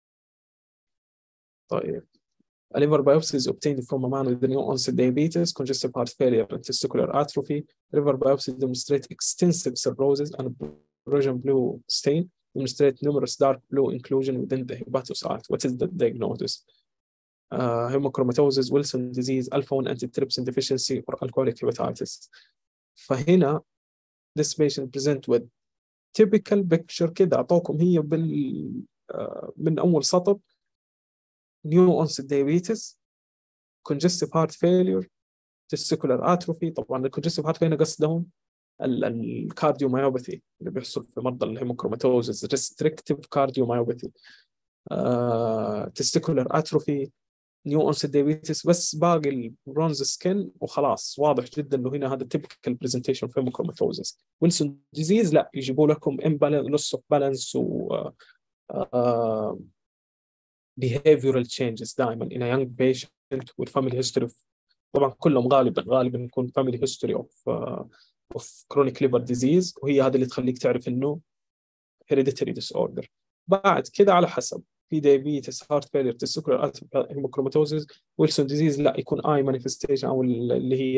طيب a liver biopsy is obtained from a man with new onset diabetes, congestive heart failure, and testicular atrophy. Liver biopsy demonstrate extensive cirrhosis and Prussian blue stain, demonstrate numerous dark blue inclusion within the hepatocyte. What is the diagnosis? Uh, hemochromatosis, Wilson disease, alpha one antitrypsin deficiency, or alcoholic hepatitis. فهنا this patient present with typical picture كده أعطوكم هي بال uh, من أول سطر: new onset diabetes, congestive heart failure, testicular atrophy. طبعا الcongestive heart failure قصدهم الكارديوميوباثي اللي بيحصل في مرضى الهيموكروماتوزز، restrictive cardiomyopathy. uh, testicular atrophy, new onset diabetes. بس باقي البرونز سكين وخلاص واضح جدا انه هنا هذا typical presentation في هيموكروماتوزز. ويلسون ديزيز لا، يجيبوا لكم imbalance, loss of balance و uh, behavioral changes دائما in a young patient with family history of، طبعا كلهم غالبا غالبا يكون family history of uh, of chronic liver disease، وهي هذا اللي تخليك تعرف انه hereditary disorder. بعد كده على حسب، في diabetes, heart failure, testicular atrophy, hemochromatosis. ويلسون ديزيز لا، يكون اي manifestation او اللي هي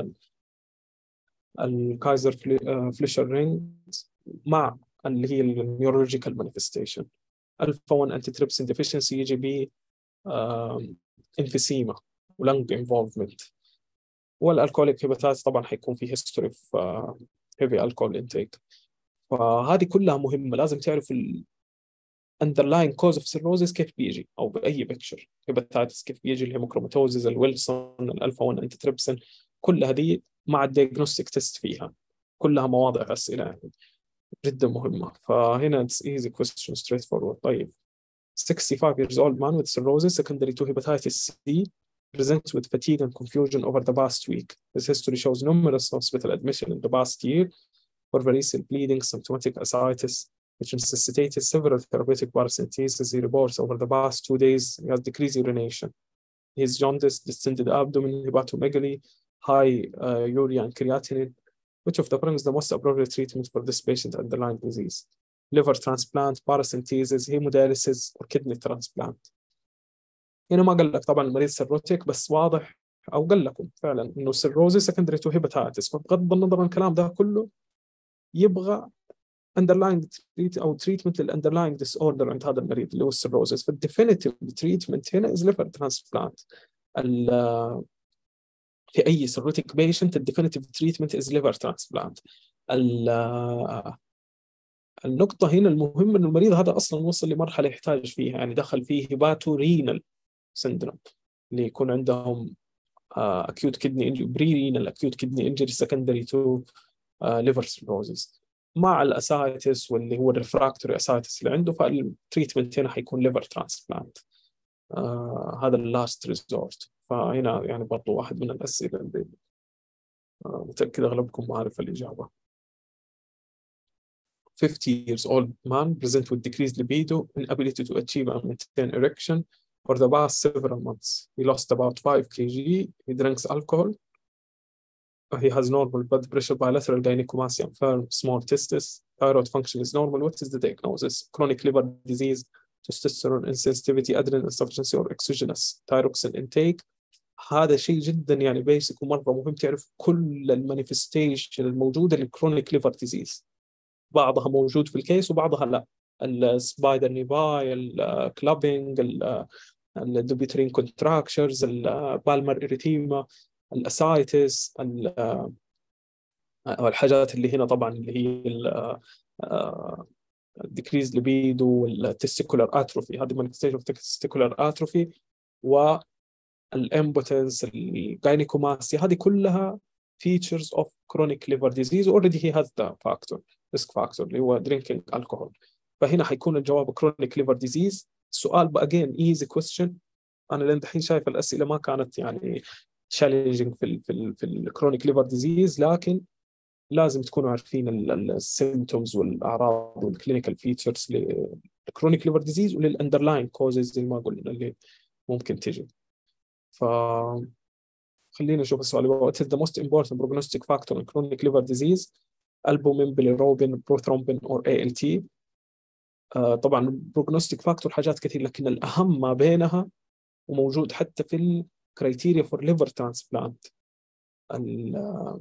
الكايزر فليشر رينج مع اللي هي النيورولوجيكال manifestation. alpha one antitrypsin deficiency يجي ب emphysema ولنج involvement. والالكوليك هيباتايتس طبعا حيكون في history of uh, heavy alcohol intake. فهذه كلها مهمة، لازم تعرف ال underlying cause of cirrhosis كيف بيجي، أو بأي بكتشر هيباتايتس كيف بيجي، الهيموكروماتوزيس، الويلسون، الألفا واحد أنتيتريبسين، كل هذه مع الديagnostic تيست فيها، كلها مواضع أسئلة يعني جدا مهمة. فهنا it's easy question, straightforward. طيب sixty-five years old man with cirrhosis secondary to hepatitis C presents with fatigue and confusion over the past week. His history shows numerous hospital admission in the past year for variceal bleeding, symptomatic ascites, which necessitated several therapeutic paracentesis. He reports over the past two days he has decreased urination. His jaundice, distended abdomen, hepatomegaly, high uh, urea and creatinine. Which of the following is the most appropriate treatment for this patient underlying disease? Liver transplant, paracentesis, hemodialysis, or kidney transplant. هنا ما قال لك طبعا المريض سيروتيك، بس واضح أو قال لكم فعلا إنه سيروزيس secondary to hepatitis. فبغض النظر عن الكلام ده كله يبغى underlying treat أو treatment للunderlying disorder عند هذا المريض اللي هو السيروزيس. فالديفينيتيف treatment هنا is liver transplant. في أي cirrhotic patient الديفينيتيف treatment is liver transplant. النقطة هنا المهم إنه المريض هذا أصلاً وصل لمرحلة يحتاج فيها، يعني دخل فيه هيباتورينال سيندروم اللي يكون عندهم uh, acute kidney injury, pre-renal acute kidney injury secondary to uh, liver cirrhosis مع الأسايتس واللي هو الريفراكتوري أسايتس اللي عنده. فالتريتمنت هنا حيكون liver transplant. uh, هذا اللاست ريزورت. فهنا يعني برضو واحد من الأسئلة اللي uh, متأكد أغلبكم عارف الإجابة. fifty years old man present with decreased libido, inability to achieve and maintain erection for the past several months. He lost about five kilograms. He drinks alcohol. He has normal blood pressure, bilateral gynecomastia, firm small testes. Thyroid function is normal. What is the diagnosis? Chronic liver disease, testosterone insensitivity, adrenal insufficiency, or exogenous thyroxine intake. هذا شيء جدا يعني بيسك ومرة مهم تعرف كل المانيفستيشن الموجودة للكرونيك ليفر ديزيز. بعضها موجود في الكيس وبعضها لا. السبايدر نيفاي، الكلابينج، الدوبيترين كونتراكشرز، البالمر إريتيما، الأسايتس، والحاجات اللي هنا طبعا اللي هي الديكريز ليبيدو والتستيكولار اتروفي. هذه مانيفستيشن اوف تستيكولار اتروفي والامبوتنس، الجاينيكوماستيا، هذه كلها features of chronic liver disease. already he has the factor risk factor اللي هو drinking alcohol. فهنا حيكون الجواب chronic liver disease. السؤال بقى again easy question انا لين دحين شايف الاسئله ما كانت يعني تشالنجينج في ال في ال في الكرونيك ليفر ديزيز، لكن لازم تكونوا عارفين السيمتومز والاعراض والكلينيكال فيتشرز للكرونيك ليفر ديزيز وللاندرلاين كوزز زي ما قلنا اللي ممكن تجي. ف خلينا نشوف السؤال. What is the most important prognostic factor in chronic liver disease? albumin, bilirubin, prothrombin or إيه إل تي. آه طبعا prognostic factor حاجات كثير، لكن الأهم ما بينها وموجود حتى في الكرايتيريا فور ليفر ترانسبلانت، انه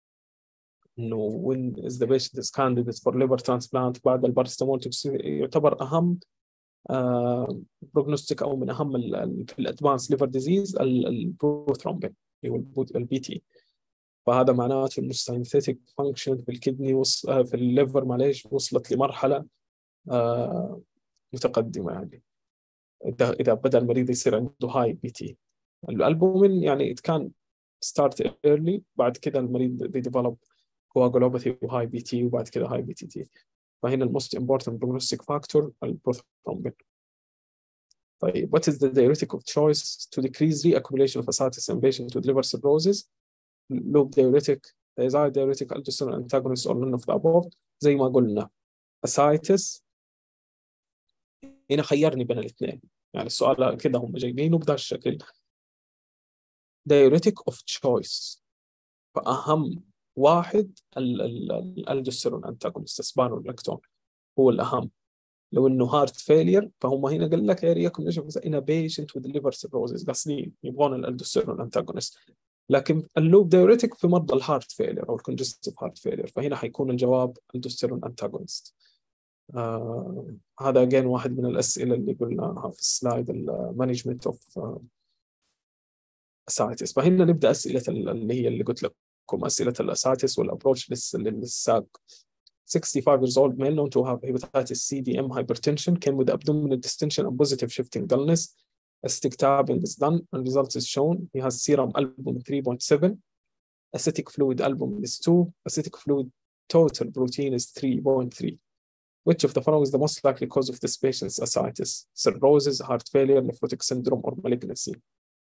when is the patient is candidate for liver transplant بعد البارستامول يعتبر اهم بروجنوستيك او من اهم ال ال في الادفانس ليفر ديزيز البروثرومبين اللي هو البي تي. فهذا معناته انه الساينثيتك فانكشن في الكدني وص... في الليفر معليش وصلت لمرحله آه متقدمه. يعني اذا اذا بدا المريض يصير عنده هاي بي تي. الالبومين يعني it can start early، بعد كده المريض بيديفلوب coagulopathy وهاي بي تي وبعد كده هاي بي تي تي. فهنا الموست important prognostic factor البروثرومبين. طيب what is the diuretic of choice to decrease reaccumulation of ascites in patients with liver cirrhosis؟ loop diuretic, thiazide diuretic, aldosterone antagonist or none of the above. زي ما قلنا ascites هنا خيرني بين الاثنين، يعني السؤال كده هم جايبينه بهذا الشكل diuretic of choice، فأهم واحد الالدوستيرون انتاجونست سبانولاكتون هو الأهم. لو انه هارت فيلير فهم هنا قال لك اريا كومبليشن ان بيشنت وذ ليفر سيروزز قاصدين يبغون الالدوستيرون انتاجونست، لكن اللوب دايوريتك في مرضى الهارت فيلير او الكونجستيف هارت فيلير، فهنا حيكون الجواب الدوستيرون انتاجونست. آه هذا اجين واحد من الاسئله اللي قلناها في السلايد المانجمنت اوف اسايتس. فهنا نبدا اسئله اللي هي اللي قلت لكم اسئله الاسايتس والابروتش للساق. sixty-five years old male known to have hepatitis C, D M, hypertension, came with abdominal distension and positive shifting dullness. Acidic tabbing is done and results is shown. He has serum albumin three point seven, acidic fluid albumin is two, acidic fluid total protein is three point three. Which of the following is the most likely cause of this patient's ascites? Cirrhosis, heart failure, nephrotic syndrome, or malignancy?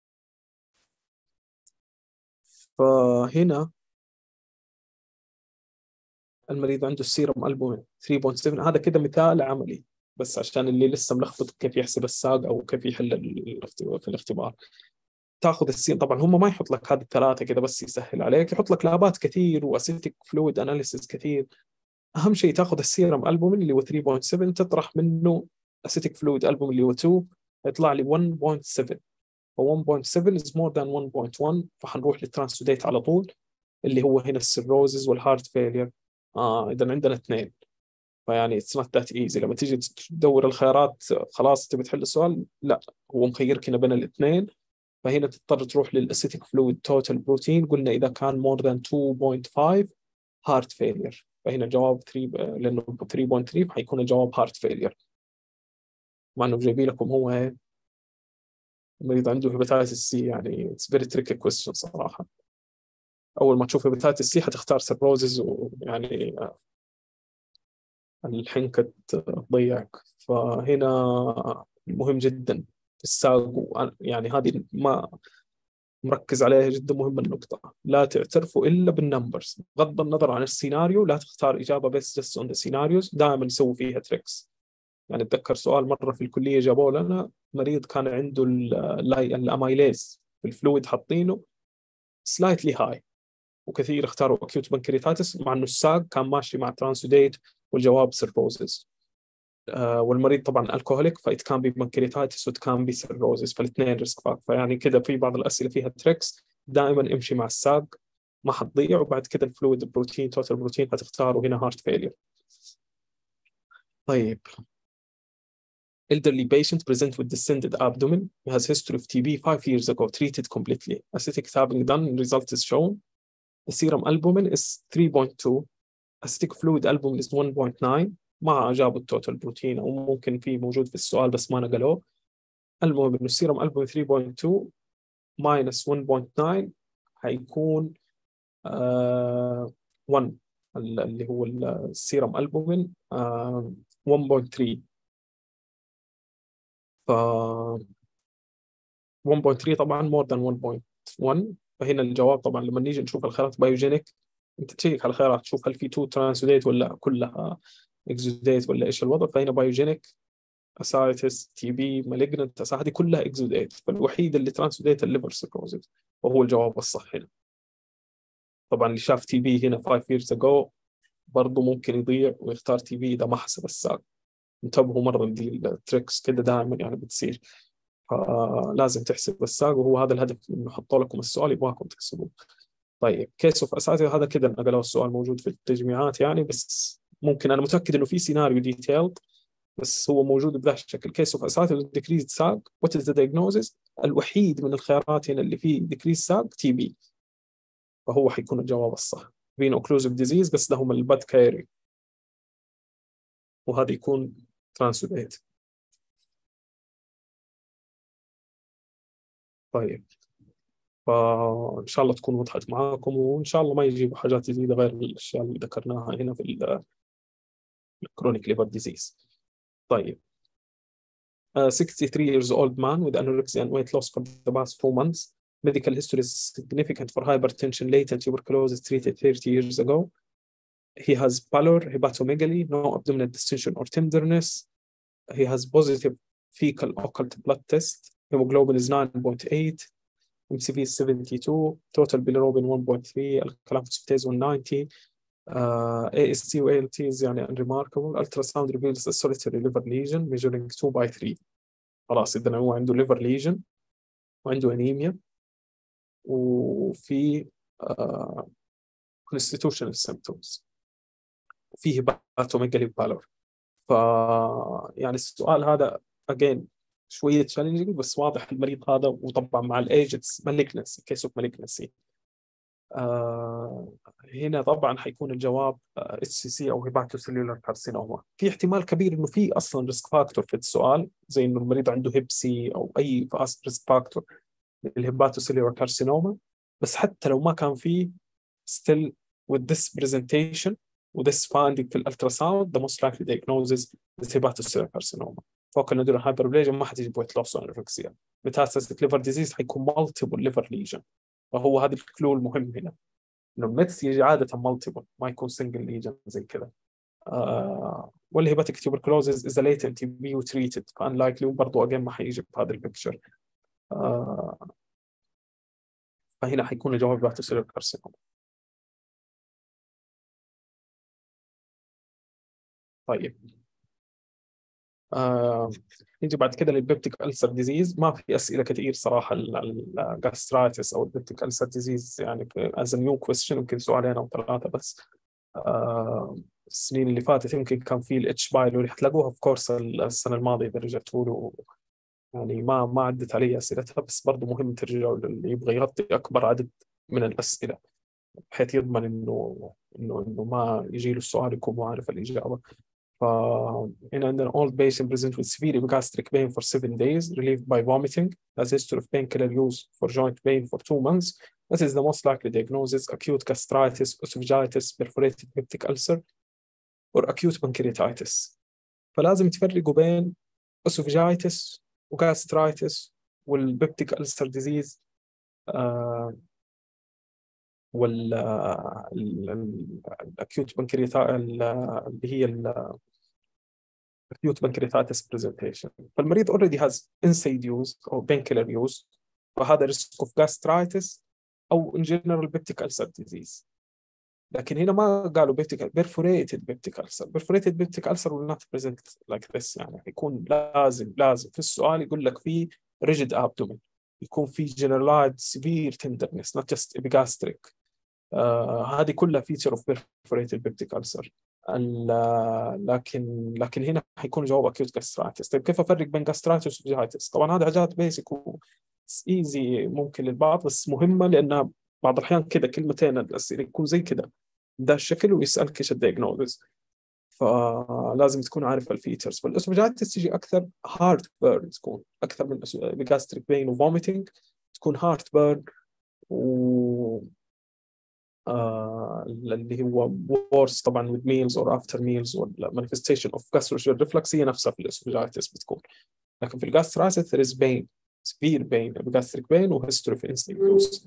فهنا المريض عنده السيرم ألبومين ثري بوينت سفن. هذا كده مثال عملي بس عشان اللي لسه ملخبط كيف يحسب الساق او كيف يحل في الاختبار. تاخذ السين، طبعا هم ما يحط لك هذه الثلاثه كده بس يسهل عليك، يحط لك لابات كثير واسيتيك فلويد اناليسيس كثير. اهم شيء تاخذ السيرم ألبومين اللي هو ثري بوينت سفن تطرح منه اسيتيك فلويد ألبومين اللي هو تو، يطلع لي ون بوينت سفن. ف ون بوينت سفن is more than ون بوينت ون، فحنروح للترانسوديت على طول اللي هو هنا السيروزز والهارت فيلير. اه اذا عندنا اثنين، فيعني اتس نوت ذات ايزي. لما تيجي تدور الخيارات خلاص تبي تحل السؤال، لا هو مخيرك هنا بين الاثنين، فهنا تضطر تروح للاسيتيك فلويد توتال بروتين. قلنا اذا كان مور ذان تو بوينت فايف هارت فيلير، فهنا جواب ثري لانه ثري بوينت ثري حيكون الجواب هارت فيلير. مع انه جايبين لكم هو ايه المريض عنده هيباتايتس سي، يعني اتس فيري تريكي كويستشن صراحه. اول ما تشوف هيباتايتس سي حتختار سيروزز ويعني الحنكة تضيعك. فهنا مهم جدا في الساق، يعني هذه ما مركز عليها جدا مهمة النقطة، لا تعترفوا إلا بالنمبرز بغض النظر عن السيناريو. لا تختار إجابة بس just on the scenarios، دائما يسوي فيها تريكس. يعني أتذكر سؤال مرة في الكلية جابوا لنا مريض كان عنده الأمايليز في الفلويد حاطينه سلايتلي هاي، وكثير اختاروا أكيوت بنكرياتايتس مع إنه الساق كان ماشي مع ترانسوديت والجواب سيربوزز. آه والمريض طبعا الكحوليك فايت كان بي بنكرياتايتس وت كان بي سيروزس، فالاثنين ريسك فاكتور. فيعني كذا في بعض الاسئله فيها تريكس، دائما امشي مع الساق ما حتضيع. وبعد كذا الفلويد بروتين توتال بروتين هتختاره هنا هارت فيلير. طيب elderly patient present with distended abdomen. He has history of T B five years ago, treated completely. Acidic tabbing done, result is shown. The serum albumin is three point two. Acidic fluid albumin is one point nine. ما جابوا التوتال بروتين او ممكن في موجود في السؤال بس ما نقلوه. المهم انه السيرم البومين ثري بوينت تو ماينس ون بوينت ناين حيكون آه ون، اللي هو السيرم البومين آه ون بوينت ثري. ف واحد فاصلة ثلاثة طبعا more than واحد فاصلة واحد. فهنا الجواب طبعا لما نيجي نشوف الخيارات بايوجينيك، انت تشيك على الخيارات تشوف هل في تو ترانسوديت ولا كلها اكزوديت ولا ايش الوضع. فهنا بايوجينيك، اسايتس، تي بي، مالجنت، هذه كلها اكزوديت، فالوحيد اللي ترانسوديت الليفر سيروزز، وهو الجواب الصح هنا. طبعا اللي شاف تي بي هنا خمسة years ago برضه ممكن يضيع ويختار تي بي اذا ما حسب الساق. انتبهوا مرة دي التريكس كده دائما يعني بتصير، فلازم تحسب الساق، وهو هذا الهدف انه حطوا لكم السؤال يبغاكم تحسبوه. طيب كيس اوف اساتذه هذا كده نقلوا السؤال موجود في التجميعات يعني، بس ممكن انا متاكد انه في سيناريو ديتيلد، بس هو موجود بذا الشكل. كيس اوف اساتذه ديكريز ساق، وات از ذا دايجنوزز، الوحيد من الخيارات هنا اللي فيه ديكريز ساق تي بي، فهو حيكون الجواب الصح. فين اوكلوزيف ديزيز قصدهم الباد كايري، وهذا يكون ترانسوديت. طيب فإن شاء الله تكون وضحت معاكم، وإن شاء الله ما يجيبوا حاجات جديدة غير الأشياء اللي ذكرناها هنا في الكرونيك ليفر ديزيز. طيب a sixty-three years old man with anorexia and weight loss for the past four months. Medical history is significant for hypertension, latent tuberculosis treated thirty years ago. He has pallor, hepatomegaly, no abdominal distension or tenderness. He has positive fecal occult blood test. Hemoglobin is nine point eight. M C V is seventy-two. Total bilirubin one point three. Alkaline phosphatase one ninety. Uh, A S T و A L T is يعني unremarkable. Ultrasound reveals a solitary liver lesion measuring two by three. خلاص إذا هو عنده liver lesion وعنده أنيميا وفي uh, constitutional symptoms وفيه هيباتوميجالي بالور. ف يعني السؤال هذا again شوية challenging، بس واضح المريض هذا، وطبعا مع الايج اتس malignancy case of malignancy. آه هنا طبعا حيكون الجواب اتش سي سي او هيباتوسيلولار كارسينوما. في احتمال كبير انه في اصلا ريسك فاكتور في السؤال، زي انه المريض عنده هيب سي او اي ريسك فاكتور للهيباتوسيلولار كارسينوما، بس حتى لو ما كان فيه still with this presentation و this finding في الالتراساوند the most likely diagnosis is hepatocellular carcinoma. فوق النودولار هايبربليجيا ما حتجي ويت لوس وانوركسيا. ميتاستاسيك ليفر ديزيز حيكون مالتيبل ليفر ليجن، فهو هذا الكلو المهم هنا، انه الميتس يجي عاده مالتيبل ما يكون سنجل ليجن زي كذا. آه والهيباتيك تيوبركلوزز از ليتنت تي بي وتريتد، فان لايكلي برضه اجين ما حيجي بهذا البكتشر. آه فهنا حيكون الجواب هيباتوسيلولار كارسينوما. طيب آه نيجي بعد كده للبيبتيك ألسر ديزيز. ما في أسئلة كثير صراحة الجاسترايتس أو البيبتيك ألسر ديزيز يعني از نيو كويستشن، يمكن سؤالين أو ثلاثة بس. آه السنين اللي فاتت يمكن كان في الاتش بايلو اللي حتلاقوها في كورس السنة الماضية إذا رجعتوا له، يعني ما ما عدت علي أسئلتها، بس برضه مهم ترجعوا اللي يبغى يغطي أكبر عدد من الأسئلة بحيث يضمن إنه إنه إنه ما يجي له السؤال يكون مو عارف الإجابة. فهنا عندنا old patient present with severe gastric pain for seven days relieved by vomiting, has history of painkiller use for joint pain for two months. That is the most likely diagnosis: acute gastritis, esophagitis, perforated peptic ulcer, or acute pancreatitis. فلازم تفرقوا بين esophagitis وgastritis والبيبتيك ألسر ديزيز آه وال الاكيوت بنكرياتا اللي هي acute pancreatitis presentation. فالمريض already has N SAID use أو painkiller use، فهذا risk of gastritis أو in general peptic ulcer disease. لكن هنا ما قالوا peptic perforated peptic ulcer. perforated peptic ulcer will not present like this، يعني يكون لازم لازم في السؤال يقول لك في rigid abdomen، يكون في generalized severe tenderness not just epigastric. آه هذه كلها feature of perforated peptic ulcer. لكن لكن هنا حيكون جواب اكيوت جاسترايتس. طيب كيف افرق بين جاسترايتس وفيجايتس؟ طبعا هذه حاجات بيسك و ايزي ممكن للبعض، بس مهمه لانها بعض الاحيان كذا كلمتين الاسئله يكون زي كذا ده الشكل ويسالك ايش الدياجنوز، فلازم تكون عارف الفيتشرز. فالاسوفيجايتس تيجي اكثر هارت بيرن، تكون اكثر من جاستريك بين وفوميتنج، تكون هارت بيرن و آه اللي هو worse طبعا with meals or after meals ولا manifestation of gastroesophageal reflux هي نفسها في الاسوفيجايتس بتكون. لكن في الجاسترايتس there is pain severe pain epigastric pain و history of instant use.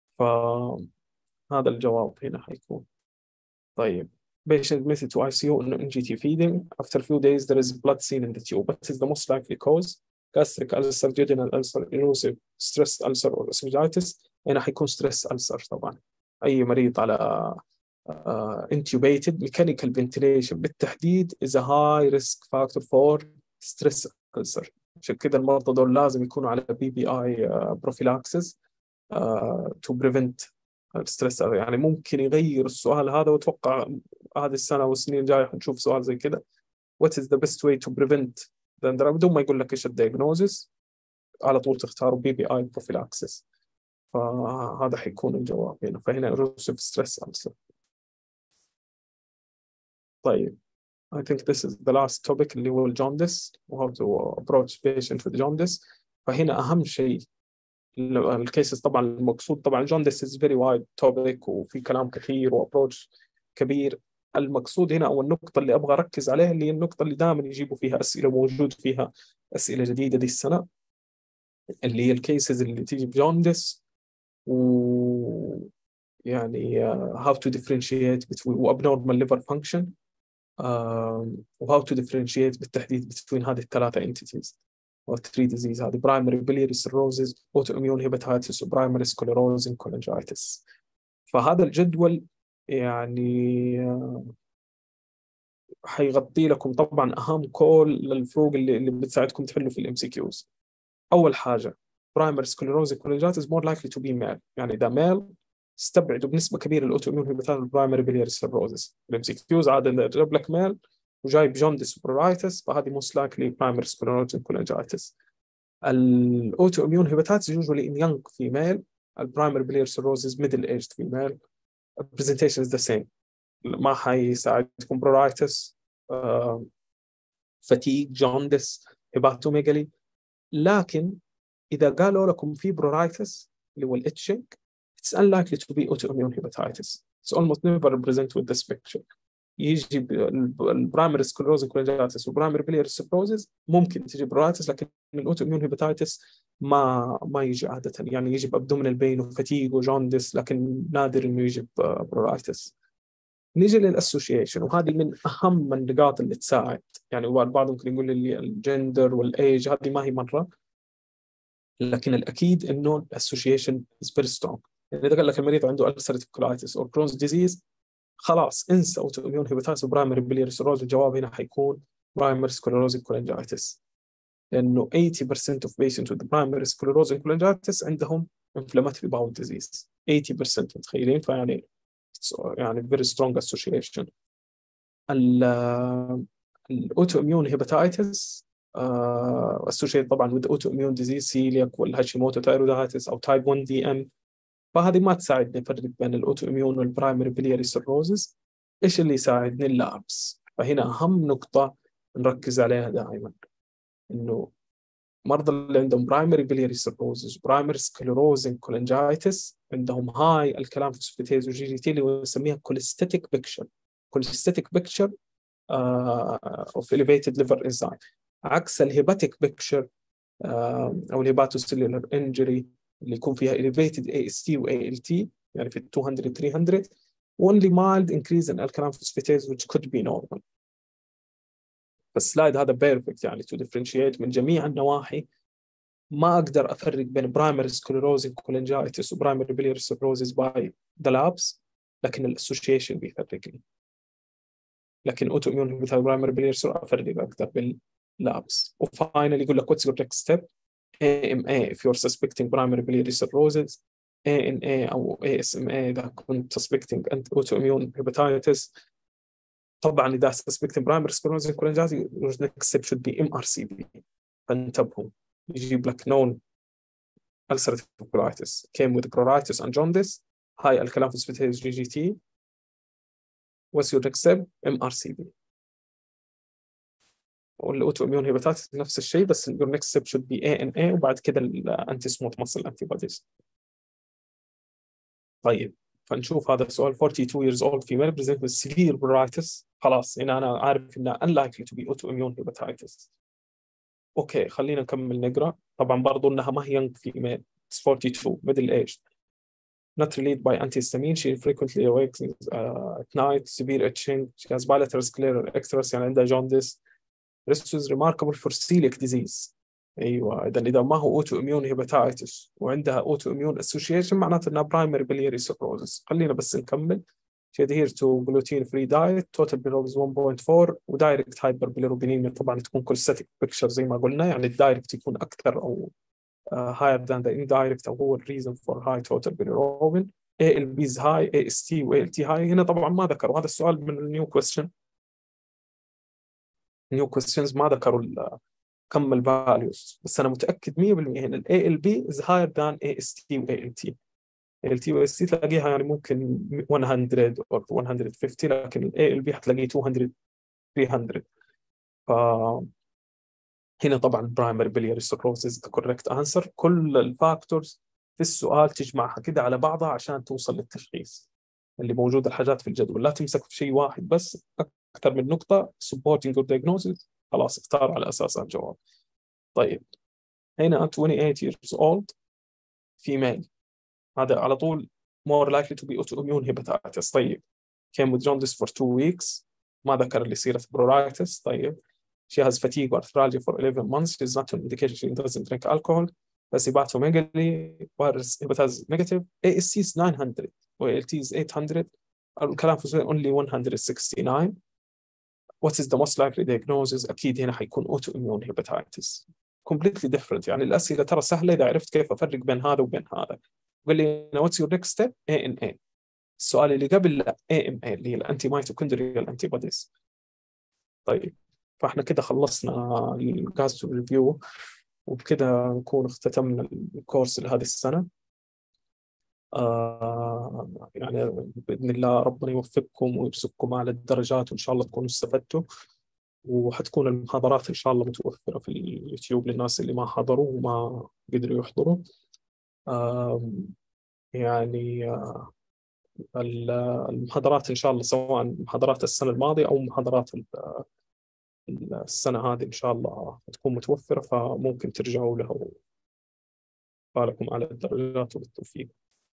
فهذا الجواب هنا حيكون. طيب patient admitted to I C U on N G T feeding. After a few days there is blood seen in the tube. What is the most likely cause? Gastric ulcer, duodenal ulcer, erosive stress ulcer or esophagitis. هنا حيكون stress ulcer طبعا. أي مريض على uh, intubated mechanical ventilation بالتحديد is a high risk factor for stress ulcer. عشان كده المرضى دول لازم يكونوا على بي بي آي uh, prophylaxis uh, to prevent الستريس. يعني ممكن يغير السؤال هذا، واتوقع هذه السنه والسنين الجايه حنشوف سؤال زي كده. What is the best way to prevent the بدون ما يقول لك ايش الدياجنوزس، على طول تختاروا بي بي اي prophylaxis. فهذا حيكون الجواب هنا. فهنا erosive stress ulcer. طيب I think this is the last topic اللي هو الجوندس و how to approach patient with jaundice. فهنا أهم شيء الكيسز. طبعا المقصود طبعا جوندس is very wide topic وفي كلام كثير وابروتش كبير. المقصود هنا او النقطه اللي ابغى اركز عليها اللي هي النقطه اللي دائما يجيبوا فيها اسئله، موجود فيها اسئله جديده دي السنه، اللي هي الكيسز اللي تيجي بجوندس و يعني uh, how to differentiate between abnormal liver function uh, و how to differentiate بالتحديد between هذه الثلاثه entities or three disease. هذه primary biliary cirrhosis, autoimmune hepatitis و primary sclerosing cholangitis. فهذا الجدول يعني حيغطي لكم طبعا أهم كل للفروق اللي, اللي بتساعدكم تحلوا في الام سي كيوز. أول حاجة primary sclerosing cholangitis more likely to be male. يعني إذا male استبعدوا بنسبة كبيرة الأوتوميون هيباتيتس primary biliary cirrhosis. الام سي كيوز عادة جاب لك male وجايب جوندس وبرورايتس، فهذه most likely primary sclerosing cholangitis. الاوتوميون هيباتيتس usually in young female. البرايمري biliary cirrhosis middle aged female. presentation is the same. ما حيساعدكم برايتس، فتيج، جوندس، هيباتوميجالي. لكن إذا قالوا لكم في برايتس اللي هو الاتشنج it's unlikely to be autoimmune hepatitis. It's almost never present with this picture. يجي البرايمري سكلروزنج كولانجيتس والبرايمري بيلياري سيروزز ممكن تجي برايتس، لكن الاوتوميون هيباتيتس ما ما يجي عادة. يعني يجي بابدومينال بين وفتيج وجوندس، لكن نادر انه يجي برايتس. نيجي للاسوشيشن، وهذه من اهم النقاط اللي تساعد. يعني البعض ممكن يقول لي الجندر والايج هذه ما هي مره، لكن الاكيد انه الاسوشيشن از فيري سترونج. يعني اذا قال لك المريض عنده ulcerative colitis او Crohn's disease، خلاص انسى اوتوميون هيباتيتس وبرايمري بيلياري سيروز. الجواب هنا حيكون برايمري سكلروزنج كولانجيتس، لانه ثمانين بالمئة of patients with primary sclerosing cholangitis عندهم inflammatory bowel disease. ثمانين بالمئة متخيلين؟ فيعني يعني very strong association. الاوتوميون هيباتيتس associated طبعا with autoimmune disease celiac والهاشيموتو تايرويدايتس او تايب واحد دي ام. فهذه ما تساعدني افرق بين الاوتوميون والبرايمري بيلياري سيروزز. ايش اللي يساعدني؟ اللابس. فهنا اهم نقطة نركز عليها دائما، انه مرضى اللي عندهم برايمري بيلياري سيروزز برايمري سكلروزنج كولانجايتس عندهم هاي الكلام فوسفاتيز وجي جي تي اللي نسميها كوليستاتيك بيكتشر. كوليستاتيك بيكتشر اوف elevated liver enzyme، عكس الهيباتيك بيكتشر او الهيباتوسيلولار انجري اللي يكون فيها elevated إيه إس تي و إيه إل تي يعني في مئتين ثلاثمئة only mild increase in alkaline phosphatase which could be normal. فالسلايد هذا بيرفكت يعني to differentiate من جميع النواحي. ما أقدر أفرق بين primary sclerosing cholangitis و primary biliary cirrhosis by the labs، لكن الاسوشيشن بيفرق لي. لكن autoimmune hepatitis primary biliary cirrhosis أفرق أقدر باللابس. وفاينل يقول لك what's your next step؟ إيه إم إيه if you're suspecting primary biliary cirrhosis، إيه إن إيه أو إيه إس إم إيه إذا كنت suspecting autoimmune hepatitis. طبعا إذا suspecting primary sclerosing cholangitis your next step should be إم آر سي بي. فانتبهوا، يجيب لك known ulcerative colitis came with pruritus and jaundice high alkaline phosphatase جي جي تي. what's your next step؟ إم آر سي بي. والأوتوإميون هيباتيتس نفس الشيء، بس your next step should be إيه إن إيه وبعد كده الأنتي سموث muscle antibodies. طيب فنشوف هذا السؤال. forty-two years old female present with severe pruritus. خلاص هنا أنا عارف إنها unlikely to be autoimmune hepatitis. أوكي خلينا نكمل نقرأ. طبعا برضو إنها ما هي young female. It's forty-two middle aged not relieved by antihistamine. She frequently awakes uh, at night, severe itching. She has bilateral scleral icterus يعني عندها jaundice. This is remarkable for celiac disease. ايوه اذا اذا ما هو اوتو اميون هيباتايتس وعندها اوتو اميون اسوشيشن معناته انها برايمري بلياري سيروزس. خلينا بس نكمل. She adheres to gluten free diet. Total bilirubin one point four ودايركت هايبربيليروبينيميا طبعا تكون كولستاتيك بيكتشر زي ما قلنا، يعني الدايركت يكون اكثر او uh, higher than the indirect او هو الريزن for high total bilirubin. A L B is high, A S T و A L T high. هنا طبعا ما ذكروا هذا السؤال من النيو كويستشن. نيو كويستشنز ما ذكروا كم الفاليوز، بس انا متاكد مية بالمية هنا ال إيه إل بي is higher than A S T و A L T. A L T و A S T تلاقيها يعني ممكن مية or one hundred fifty، لكن ال إيه إل بي حتلاقيه two hundred three hundred. ف هنا طبعا primary biliary cirrhosis the correct answer. كل الفاكتورز في السؤال تجمعها كده على بعضها عشان توصل للتشخيص اللي موجود الحاجات في الجدول. لا تمسك في شيء واحد بس، اكثر من نقطه supporting your diagnosis خلاص اختار على اساسها الجواب. طيب هنا twenty-eight years old female، هذا على طول more likely to be autoimmune hepatitis. طيب came with jaundice for two weeks، ما ذكر اللي يصير pruritus. طيب she has fatigue or arthralgia for eleven months. She is not an indication she doesn't drink alcohol. بس hepatomegaly virus hepatitis negative. A S T is nine hundred و A L T is eight hundred. الكلام في only one hundred sixty-nine. What is the most likely diagnosis؟ أكيد هنا حيكون autoimmune hepatitis. completely different. يعني الأسئلة ترى سهلة إذا عرفت كيف أفرق بين هذا وبين هذا. قال لي what's your next step؟ A N A. السؤال اللي قبل لا A M A اللي هي الأنتي مايتوكوندريال أنتيبوديز. طيب فإحنا كده خلصنا الجاسترو ريفيو، وبكده نكون اختتمنا الكورس لهذه السنة. آه يعني بإذن الله ربنا يوفقكم ويرزقكم على الدرجات، وإن شاء الله تكونوا استفدتوا. وحتكون المحاضرات إن شاء الله متوفرة في اليوتيوب للناس اللي ما حضروا وما قدروا يحضروا. يعني المحاضرات إن شاء الله سواء محاضرات السنة الماضية أو محاضرات السنة هذه إن شاء الله تكون متوفرة، فممكن ترجعوا لها. وباركم على الدرجات وبالتوفيق.